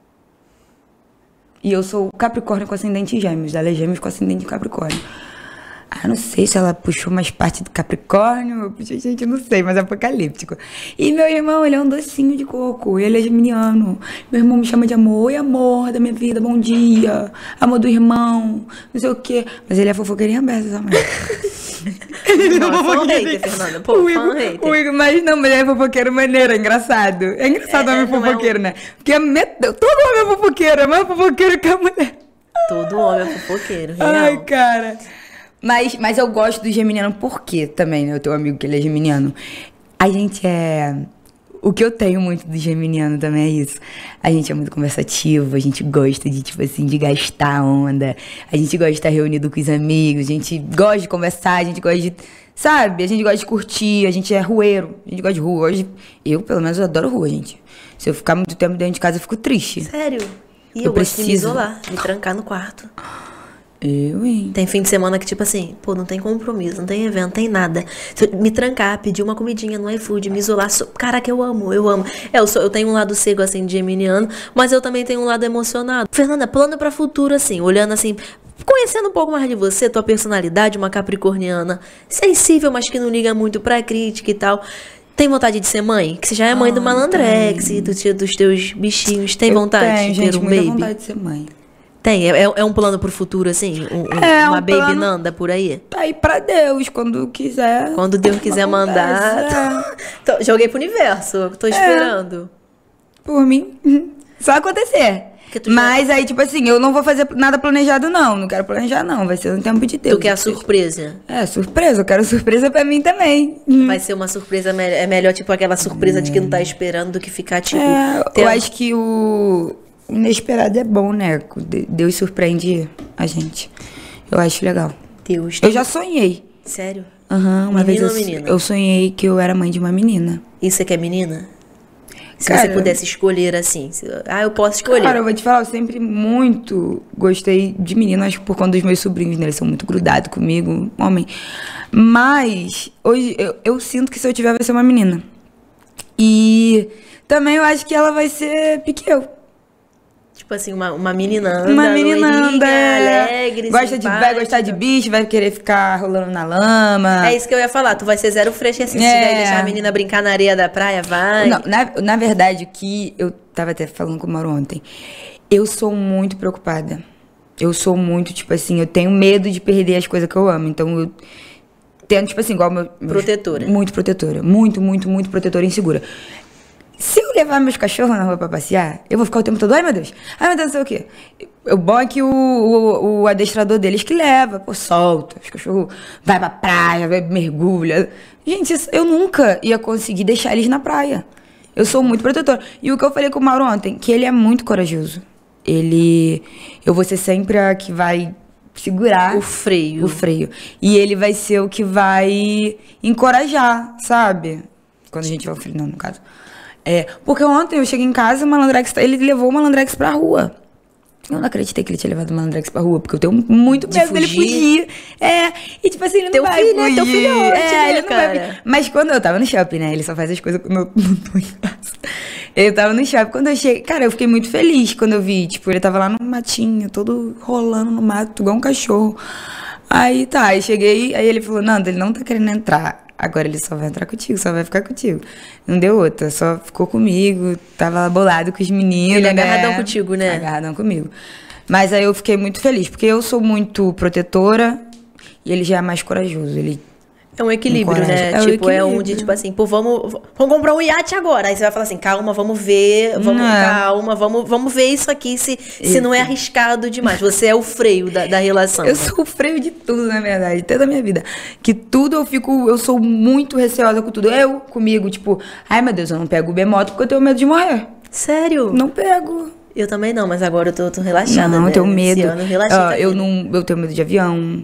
Speaker 2: E eu sou Capricórnio com ascendente em Gêmeos, ela é Gêmeos com ascendente em Capricórnio. Ah, não sei se ela puxou mais parte do Capricórnio, gente, não sei, mas é apocalíptico. E meu irmão, ele é um docinho de coco, ele é geminiano. Meu irmão me chama de amor, oi amor da minha vida, bom dia, amor do irmão, não sei o quê. Mas ele é fofoqueirinha aberta também.
Speaker 1: Não, fã hater, Fernanda, pô, fã hater.
Speaker 2: O Igor, mas ele é fofoqueiro maneiro, é engraçado. É engraçado homem fofoqueiro, né? Porque todo homem é fofoqueiro, é mais fofoqueiro que a mulher.
Speaker 1: Todo homem é fofoqueiro, real.
Speaker 2: Ai, cara... Mas eu gosto do geminiano porque também, né? O teu amigo que ele é geminiano. A gente é... O que eu tenho muito do geminiano também é isso. A gente é muito conversativo, a gente gosta de, tipo assim, de gastar onda. A gente gosta de estar reunido com os amigos, a gente gosta de conversar, a gente gosta de... Sabe? A gente gosta de curtir, a gente é rueiro, a gente gosta de rua. Hoje, eu, pelo menos, eu adoro rua, gente. Se eu ficar muito tempo dentro de casa, eu fico triste.
Speaker 1: Sério? E eu gosto de me isolar, me trancar no quarto.
Speaker 2: Hein?
Speaker 1: Tem fim de semana que, tipo assim, não tem compromisso, não tem evento, não tem nada. Me trancar, pedir uma comidinha no iFood, me isolar. Caraca, eu amo. Eu tenho um lado cego, assim, de geminiano, mas eu também tenho um lado emocionado. Fernanda, plano pra futuro, assim, olhando assim, conhecendo um pouco mais de você, tua personalidade, uma capricorniana sensível, mas que não liga muito pra crítica e tal. Tem vontade de ser mãe? Que você já é mãe do Malandrex, dos teus bichinhos. Tem vontade de ter um baby?
Speaker 2: Eu tenho vontade de ser mãe.
Speaker 1: Tem? É um plano pro futuro, assim? Uma baby plano... Nanda por aí?
Speaker 2: Tá aí pra Deus, quando quiser.
Speaker 1: Quando Deus quiser mandar. Joguei pro universo, tô esperando.
Speaker 2: Por mim, só acontecer. Mas aí, tipo assim, eu não vou fazer nada planejado, não. Não quero planejar, não. Vai ser no tempo de Deus.
Speaker 1: Tu quer a surpresa?
Speaker 2: É, surpresa. Eu quero surpresa pra mim também.
Speaker 1: Vai ser uma surpresa, é melhor, tipo, aquela surpresa de que não tá esperando do que ficar, tipo...
Speaker 2: Eu acho que o inesperado é bom, né? Deus surpreende a gente. Eu acho legal.
Speaker 1: Deus.
Speaker 2: Eu já sonhei.
Speaker 1: Sério?
Speaker 2: Uma
Speaker 1: Menino
Speaker 2: vez
Speaker 1: ou menina?
Speaker 2: eu sonhei que eu era mãe de uma menina.
Speaker 1: E você quer menina? Se
Speaker 2: Cara,
Speaker 1: você pudesse escolher assim. Eu posso escolher.
Speaker 2: Cara, eu vou te falar, eu sempre muito gostei de menina, acho que por conta dos meus sobrinhos, né? Eles são muito grudados comigo, homem. Mas hoje eu sinto que se eu tiver vai ser uma menina. E também eu acho que ela vai ser piqueu.
Speaker 1: Tipo assim, uma menina anda,
Speaker 2: Uma menina
Speaker 1: loirinha,
Speaker 2: anda,
Speaker 1: alegre,
Speaker 2: vai
Speaker 1: simpática.
Speaker 2: gostar de bicho, vai querer ficar rolando na lama.
Speaker 1: É isso que eu ia falar, tu vai ser zero fresca assim, se tiver deixar a menina brincar na areia da praia, vai.
Speaker 2: Não, na verdade, o que eu tava até falando com o Mauro ontem, eu sou muito preocupada. Eu sou muito, tipo assim, eu tenho medo de perder as coisas que eu amo. Então eu tento, tipo assim, igual
Speaker 1: Protetora.
Speaker 2: Muito protetora. Muito, muito, muito protetora e insegura. Se eu levar meus cachorros na rua pra passear, eu vou ficar o tempo todo, ai meu Deus, não sei o quê. O bom é que o adestrador deles que leva, pô, solta, os cachorros vai pra praia, vai, mergulha. Gente, eu nunca ia conseguir deixar eles na praia. Eu sou muito protetora. E o que eu falei com o Mauro ontem, que ele é muito corajoso. Eu vou ser sempre a que vai segurar
Speaker 1: o freio.
Speaker 2: E ele vai ser o que vai encorajar, sabe? Quando a gente vai ao freio, não, no caso. Porque ontem eu cheguei em casa, ele levou o malandrex pra rua. Eu não acreditei que ele tinha levado o malandrex pra rua, porque eu tenho muito medo dele fugir. E tipo assim, ele não vai fugir.
Speaker 1: Teu filhote, né,
Speaker 2: ele não vai fugir. Mas quando eu tava no shopping, né, ele só faz as coisas quando eu não tô em casa. Eu tava no shopping, quando eu cheguei, cara, eu fiquei muito feliz quando eu vi, tipo, ele tava lá no matinho, todo rolando no mato, igual um cachorro. Aí cheguei, aí ele falou, Nanda, ele não tá querendo entrar. Agora ele só vai entrar contigo, só vai ficar contigo. Não deu outra, só ficou comigo, tava bolado com os meninos.
Speaker 1: Ele é agarradão contigo, né?
Speaker 2: Agarradão comigo. Mas aí eu fiquei muito feliz, porque eu sou muito protetora e ele já é mais corajoso. Ele
Speaker 1: é um equilíbrio, né? É onde, tipo assim, pô, vamos comprar um iate agora. Aí você vai falar assim, calma, vamos ver, vamos ver isso aqui, se não é arriscado demais. Você é o freio da relação.
Speaker 2: Eu sou o freio de tudo, na verdade, até da minha vida. Que tudo eu sou muito receosa com tudo. Comigo, tipo, ai meu Deus, eu não pego o Bemoto porque eu tenho medo de morrer.
Speaker 1: Sério?
Speaker 2: Não pego.
Speaker 1: Eu também não, mas agora eu tô relaxada.
Speaker 2: Não, eu tenho medo.
Speaker 1: Eu
Speaker 2: tenho medo de avião.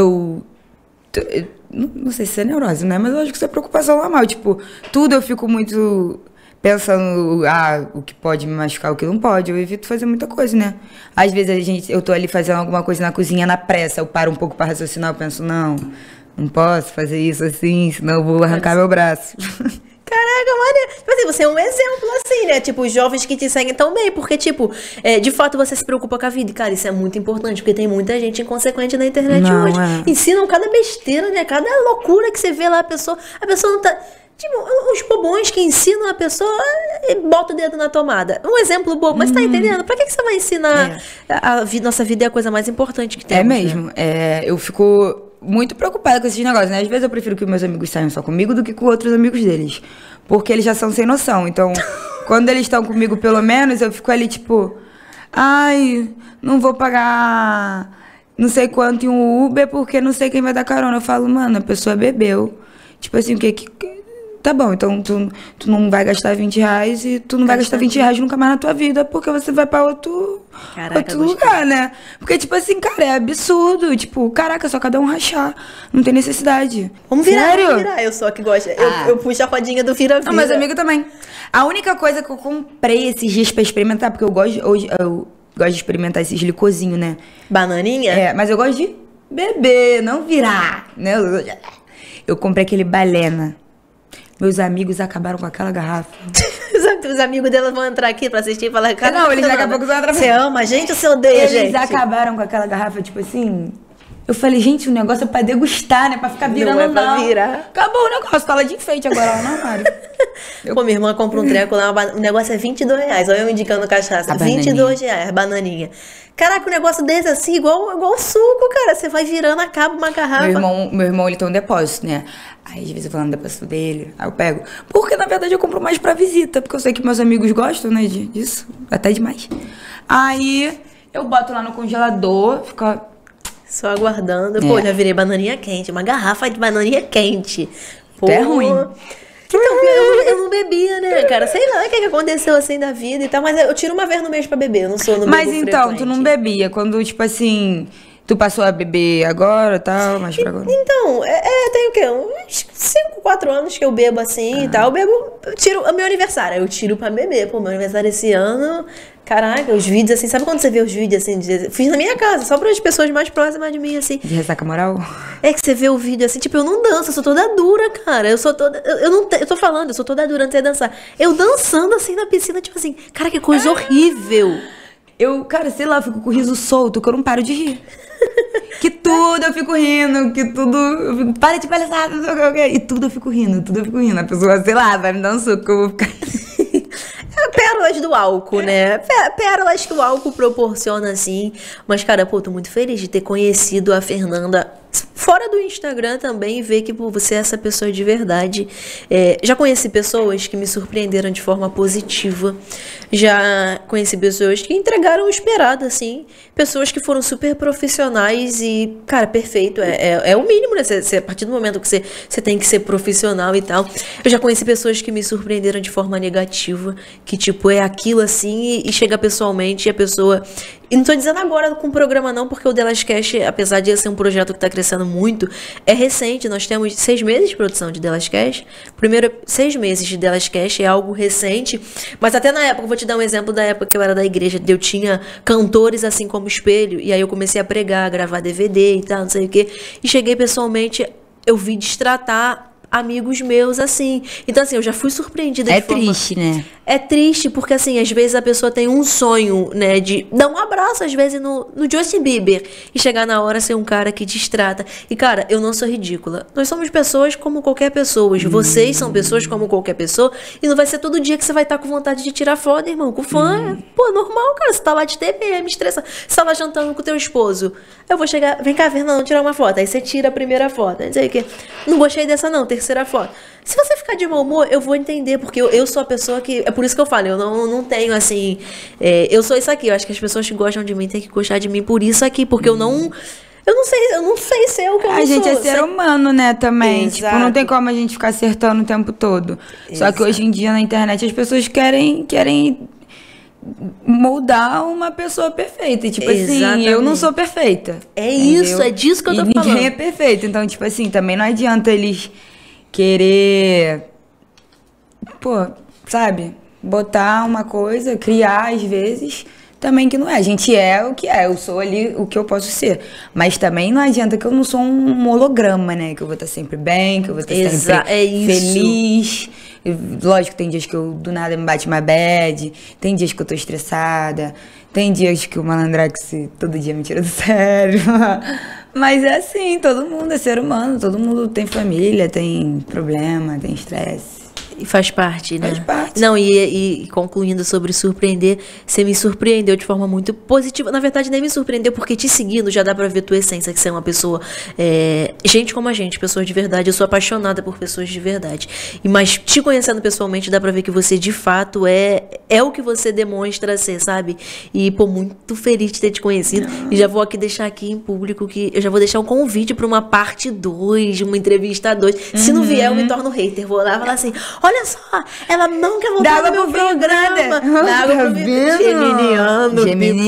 Speaker 2: Não sei se é neurose, né? Mas eu acho que isso é preocupação normal. Tipo, tudo eu fico muito pensando, o que pode me machucar, o que não pode. Eu evito fazer muita coisa, né? Às vezes eu tô ali fazendo alguma coisa na cozinha na pressa, eu paro um pouco pra raciocinar, eu penso, não posso fazer isso assim, senão eu vou arrancar meu braço.
Speaker 1: Caraca, Maria. Tipo assim, você é um exemplo, assim, né? Tipo, os jovens que te seguem tão bem. Porque, tipo, de fato você se preocupa com a vida. E, cara, isso é muito importante. Porque tem muita gente inconsequente na internet hoje. Ensinam cada besteira, né? Cada loucura que você vê lá, a pessoa não tá... Tipo, os bobões que ensinam a pessoa bota o dedo na tomada. Um exemplo bobo, mas tá entendendo? Pra que você vai ensinar nossa vida é a coisa mais importante que tem?
Speaker 2: É mesmo. Né? Eu fico muito preocupada com esses negócios, né? Às vezes eu prefiro que meus amigos saiam só comigo do que com outros amigos deles. Porque eles já são sem noção. Então, quando eles estão comigo, pelo menos, eu fico ali, tipo... Ai, não vou pagar não sei quanto em um Uber porque não sei quem vai dar carona. Eu falo, mano, a pessoa bebeu. Tipo assim, o que... Tá bom, então tu não vai gastar 20 reais e tu não vai gastar 20 reais nunca mais na tua vida porque você vai pra outro lugar, né? Porque, tipo assim, cara, é absurdo. Tipo, caraca, só cada um rachar. Não tem necessidade.
Speaker 1: Vamos virar. Eu sou a que gosta. Eu puxo a rodinha do vira-vira.
Speaker 2: Não, mas amigo também. A única coisa que eu comprei esses dias pra experimentar, porque eu gosto de experimentar esses licorzinhos, né?
Speaker 1: Bananinha?
Speaker 2: Mas eu gosto de beber, não virar, né? Eu comprei aquele Balena. Meus amigos acabaram com aquela garrafa.
Speaker 1: Os amigos dela vão entrar aqui pra assistir e falar...
Speaker 2: Não, eles daqui a pouco vão entrar.
Speaker 1: Você ama a gente ou você odeia a gente?
Speaker 2: Eles acabaram com aquela garrafa, tipo assim... Eu falei, gente, o negócio é pra degustar, né? Pra ficar virando, não.
Speaker 1: Pra virar.
Speaker 2: Acabou o negócio, tá lá de enfeite agora, lá no armário.
Speaker 1: Pô, minha irmã compra um treco lá, o negócio é R$22. Olha eu indicando cachaça. R$22, bananinha. Caraca, um negócio desse assim, igual suco, cara. Você vai virando, acaba uma garrafa.
Speaker 2: Meu irmão, ele tem um depósito, né? Aí, às vezes, eu vou lá no depósito dele, aí eu pego. Porque, na verdade, eu compro mais pra visita, porque eu sei que meus amigos gostam, né, disso. Até demais. Aí eu boto lá no congelador, fica...
Speaker 1: Só aguardando. Pô, já virei bananinha quente. Uma garrafa de bananinha quente. Pô,
Speaker 2: é ruim.
Speaker 1: Então, eu não bebia, né, cara? Sei lá o que aconteceu assim da vida e tal. Mas eu tiro uma vez no mês pra beber. Eu não sou no
Speaker 2: Mas
Speaker 1: bebo
Speaker 2: então,
Speaker 1: frequente.
Speaker 2: tu não bebia. Quando, tipo assim, tu passou a beber agora e tal, mas pra agora.
Speaker 1: Então, tem o quê? Uns 5, 4 anos que eu bebo assim e tal. Eu tiro o meu aniversário. Eu tiro pra beber. Pô, meu aniversário esse ano... Caraca, os vídeos assim, sabe quando você vê os vídeos assim? Fiz na minha casa, só para as pessoas mais próximas de mim, assim.
Speaker 2: De ressaca moral?
Speaker 1: É que você vê o vídeo assim, tipo, eu não danço, eu sou toda dura, cara. Eu sou toda. Eu tô falando, eu sou toda dura antes de dançar. Eu dançando assim na piscina, tipo assim, cara, que coisa horrível.
Speaker 2: Eu, cara, sei lá, eu fico com o riso solto, que eu não paro de rir. Que tudo eu fico rindo, que tudo. Eu fico, para de palhaçada, não sei o que. E tudo eu fico rindo, tudo eu fico rindo. A pessoa, sei lá, vai me dar um suco que eu vou ficar.
Speaker 1: Pérolas do álcool, né? Pérolas que o álcool proporciona, assim. Mas, cara, pô, tô muito feliz de ter conhecido a Fernanda fora do Instagram também e ver que, pô, você é essa pessoa de verdade. Já conheci pessoas que me surpreenderam de forma positiva. Já conheci pessoas que entregaram o esperado, assim. Pessoas que foram super profissionais e, cara, perfeito. É o mínimo, né? A partir do momento que você tem que ser profissional e tal. Eu já conheci pessoas que me surpreenderam de forma negativa. Que, tipo, é aquilo assim e chega pessoalmente e a pessoa... E não tô dizendo agora com o programa não, porque o Delas Cash, apesar de ser um projeto que tá crescendo muito, é recente. Nós temos 6 meses de produção de Delas Cash. Primeiro 6 meses de Delas Cash é algo recente. Mas até na época, vou te dar um exemplo da época que eu era da igreja. Eu tinha cantores assim como espelho. E aí eu comecei a pregar, a gravar DVD e tal, não sei o quê. E cheguei pessoalmente, eu vi destratar amigos meus, assim. Então, assim, eu já fui surpreendida.
Speaker 2: É triste, né?
Speaker 1: É triste, porque, assim, às vezes a pessoa tem um sonho, né, de dar um abraço, às vezes, no Justin Bieber, e chegar na hora ser um cara que destrata. E, cara, eu não sou ridícula. Nós somos pessoas como qualquer pessoa. Vocês são pessoas como qualquer pessoa, e não vai ser todo dia que você vai estar com vontade de tirar foto, irmão. Com fã, pô, é normal, cara. Você tá lá de TPM, estressa. Você tá lá jantando com o teu esposo. Eu vou chegar, vem cá, Fernanda, tirar uma foto. Aí você tira a primeira foto. Não sei o quê. Não gostei dessa, não. Terceira foto. Se você ficar de mau humor, eu vou entender, porque eu sou a pessoa que... É por isso que eu falo, eu não tenho, assim... eu sou isso aqui, eu acho que as pessoas que gostam de mim têm que gostar de mim por isso aqui, porque eu não sei ser o que eu não sou.
Speaker 2: A gente é ser humano, né, também.
Speaker 1: Exato.
Speaker 2: Tipo, não tem como a gente ficar acertando o tempo todo. Só que hoje em dia, na internet, as pessoas querem moldar uma pessoa perfeita. E, tipo assim, eu não sou perfeita.
Speaker 1: É isso, é disso que eu tô falando.
Speaker 2: Ninguém é perfeito. Então, tipo assim, também não adianta eles querer, pô, sabe, botar uma coisa, criar às vezes, também que não é. A gente é o que é, eu sou ali o que eu posso ser. Mas também não adianta que eu não sou um holograma, né? Que eu vou estar sempre bem, que eu vou estar sempre feliz. Lógico, tem dias que eu do nada me bate uma bad, tem dias que eu tô estressada, tem dias que o Malandrex todo dia me tira do sério. Mas é assim, todo mundo é ser humano, todo mundo tem família, tem problema, tem estresse.
Speaker 1: E faz parte, né?
Speaker 2: Faz parte.
Speaker 1: Não, e concluindo sobre surpreender, você me surpreendeu de forma muito positiva. Na verdade, nem me surpreendeu, porque te seguindo já dá pra ver tua essência, que você é uma pessoa... gente como a gente, pessoas de verdade. Eu sou apaixonada por pessoas de verdade. Mas te conhecendo pessoalmente, dá pra ver que você, de fato, é o que você demonstra ser, sabe? E, pô, muito feliz de ter te conhecido. E já vou aqui deixar aqui em público que eu já vou deixar um convite pra uma parte 2, uma entrevista 2. Se não vier, eu me torno hater. Vou lá e falar assim... Olha só, ela não quer voltar no meu programa. Dá água pro Geminiano.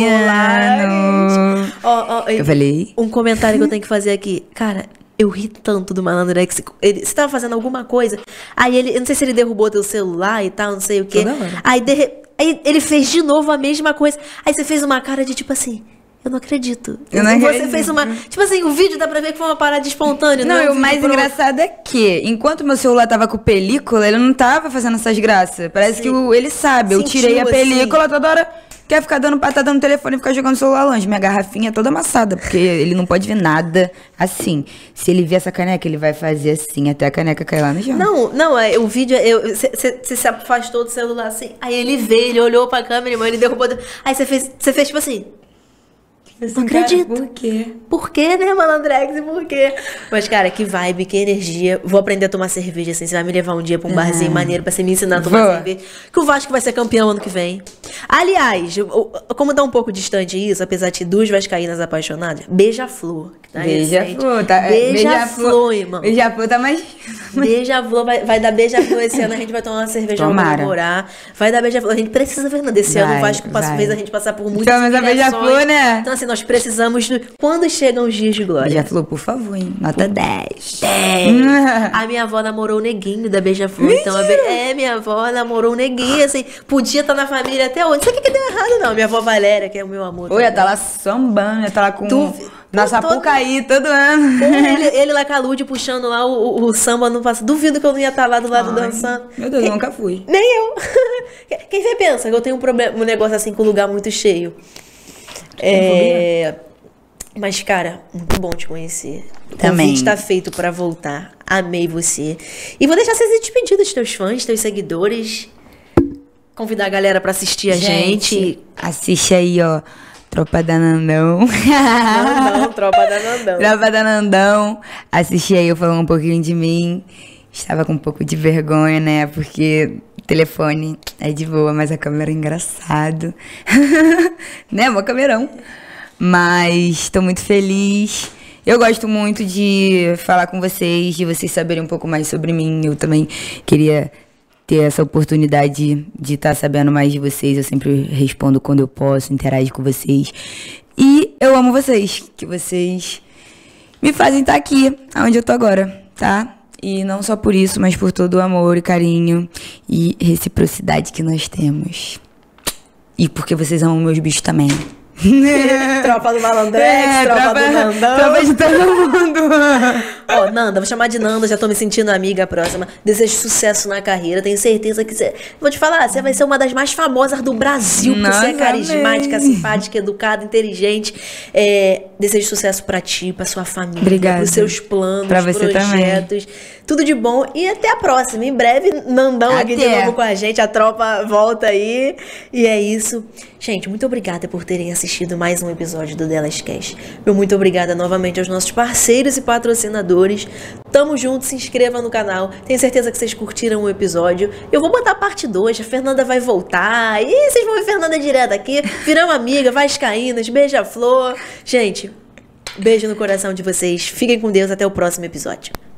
Speaker 2: Geminiano. Eu falei.
Speaker 1: Um comentário que eu tenho que fazer aqui. Cara, eu ri tanto do Malandrex. Você tava fazendo alguma coisa, aí eu não sei se ele derrubou teu celular e tal, não sei o quê. Aí ele fez de novo a mesma coisa. Aí você fez uma cara de tipo assim... Eu não acredito. Você fez uma... Tipo assim, o vídeo dá pra ver que foi uma parada espontânea.
Speaker 2: Não, e o mais engraçado é que, enquanto meu celular tava com película, ele não tava fazendo essas graças. Parece que ele sabe. Eu tirei a película, toda hora quer ficar dando patada no telefone e ficar jogando o celular longe. Minha garrafinha é toda amassada, porque ele não pode ver nada assim. Se ele ver essa caneca, ele vai fazer assim, até a caneca cair lá no chão.
Speaker 1: Não, o vídeo, você se afastou do celular assim, aí ele veio, ele olhou pra câmera, irmão, ele derrubou... Aí você fez tipo assim... Não acredito.
Speaker 2: Cara, por quê?
Speaker 1: Por quê, né, Malandrex? Por quê? Mas, cara, que vibe, que energia. Vou aprender a tomar cerveja, assim. Você vai me levar um dia pra um barzinho maneiro pra você me ensinar a tomar cerveja. Que o Vasco vai ser campeão ano que vem. Aliás, como tá um pouco distante isso, apesar de duas vascaínas apaixonadas, Beija-Flor. Tá
Speaker 2: Beija-Flor, tá?
Speaker 1: Beija-Flor, irmão.
Speaker 2: Beija-Flor tá mais...
Speaker 1: Beija-Flor, vai dar Beija-Flor esse ano, a gente vai tomar uma cerveja pra comemorar. Vai dar Beija-Flor. A gente precisa, Fernanda, esse ano o Vasco fez a gente passar por muitas
Speaker 2: então, mas a Beija-Flor, né?
Speaker 1: Então, assim, nós precisamos... Quando chegam os dias de glória?
Speaker 2: Beija-Flor, por favor, hein? Nota 10.
Speaker 1: 10. A minha avó namorou o neguinho da Beija-Flor. Então, minha avó namorou o neguinho, assim, podia estar na família até hoje. Não sei o que deu errado, não. Minha avó Valéria, que é o meu amor.
Speaker 2: Oi, ia tá lá sambando, ia tá lá com... Na Sapucaí, todo ano.
Speaker 1: Ele lá com a Lud puxando lá o samba no passado. Duvido que eu não ia estar lá do lado dançando.
Speaker 2: Meu Deus, eu nunca fui.
Speaker 1: Nem eu. Quem você pensa que eu tenho um negócio assim com o lugar muito cheio? Mas, cara, muito bom te conhecer. O convite está feito para voltar. Amei você. E vou deixar você se despedir dos teus fãs, teus seguidores. Convidar a galera para assistir a gente.
Speaker 2: Assiste aí, ó. Tropa da Nandão.
Speaker 1: Tropa da Nandão.
Speaker 2: Tropa da Nandão. Assisti aí eu falando um pouquinho de mim. Estava com um pouco de vergonha, né? Porque o telefone é de boa, mas a câmera é engraçado. Né? Mó camerão. Mas estou muito feliz. Eu gosto muito de falar com vocês, de vocês saberem um pouco mais sobre mim. Eu também queria ter essa oportunidade de estar sabendo mais de vocês. Eu sempre respondo quando eu posso, interajo com vocês. E eu amo vocês, que vocês me fazem estar aqui, onde eu tô agora, tá? E não só por isso, mas por todo o amor e carinho e reciprocidade que nós temos. E porque vocês amam meus bichos também.
Speaker 1: Tropa do Malandrex, tropa do Nandão.
Speaker 2: Tropa de todo mundo.
Speaker 1: Ó, Nanda, vou chamar de Nanda, já tô me sentindo amiga próxima. Desejo sucesso na carreira, tenho certeza que você... Vou te falar, você vai ser uma das mais famosas do Brasil, porque você é carismática, simpática, educada, inteligente. Desejo sucesso pra ti, pra sua família,
Speaker 2: obrigada.
Speaker 1: Pros seus planos,
Speaker 2: pra você
Speaker 1: projetos.
Speaker 2: Também.
Speaker 1: Tudo de bom e até a próxima. Em breve, Nandão aqui de novo com a gente, a tropa volta aí. E é isso. Gente, muito obrigada por terem assistido mais um episódio do Delas Cast. Meu muito obrigada novamente aos nossos parceiros e patrocinadores. Tamo junto, se inscreva no canal. Tenho certeza que vocês curtiram o episódio. Eu vou botar a parte 2, a Fernanda vai voltar. E vocês vão ver a Fernanda direto aqui. Viramos amiga, vascaínas, beija-flor. Gente, beijo no coração de vocês. Fiquem com Deus, até o próximo episódio.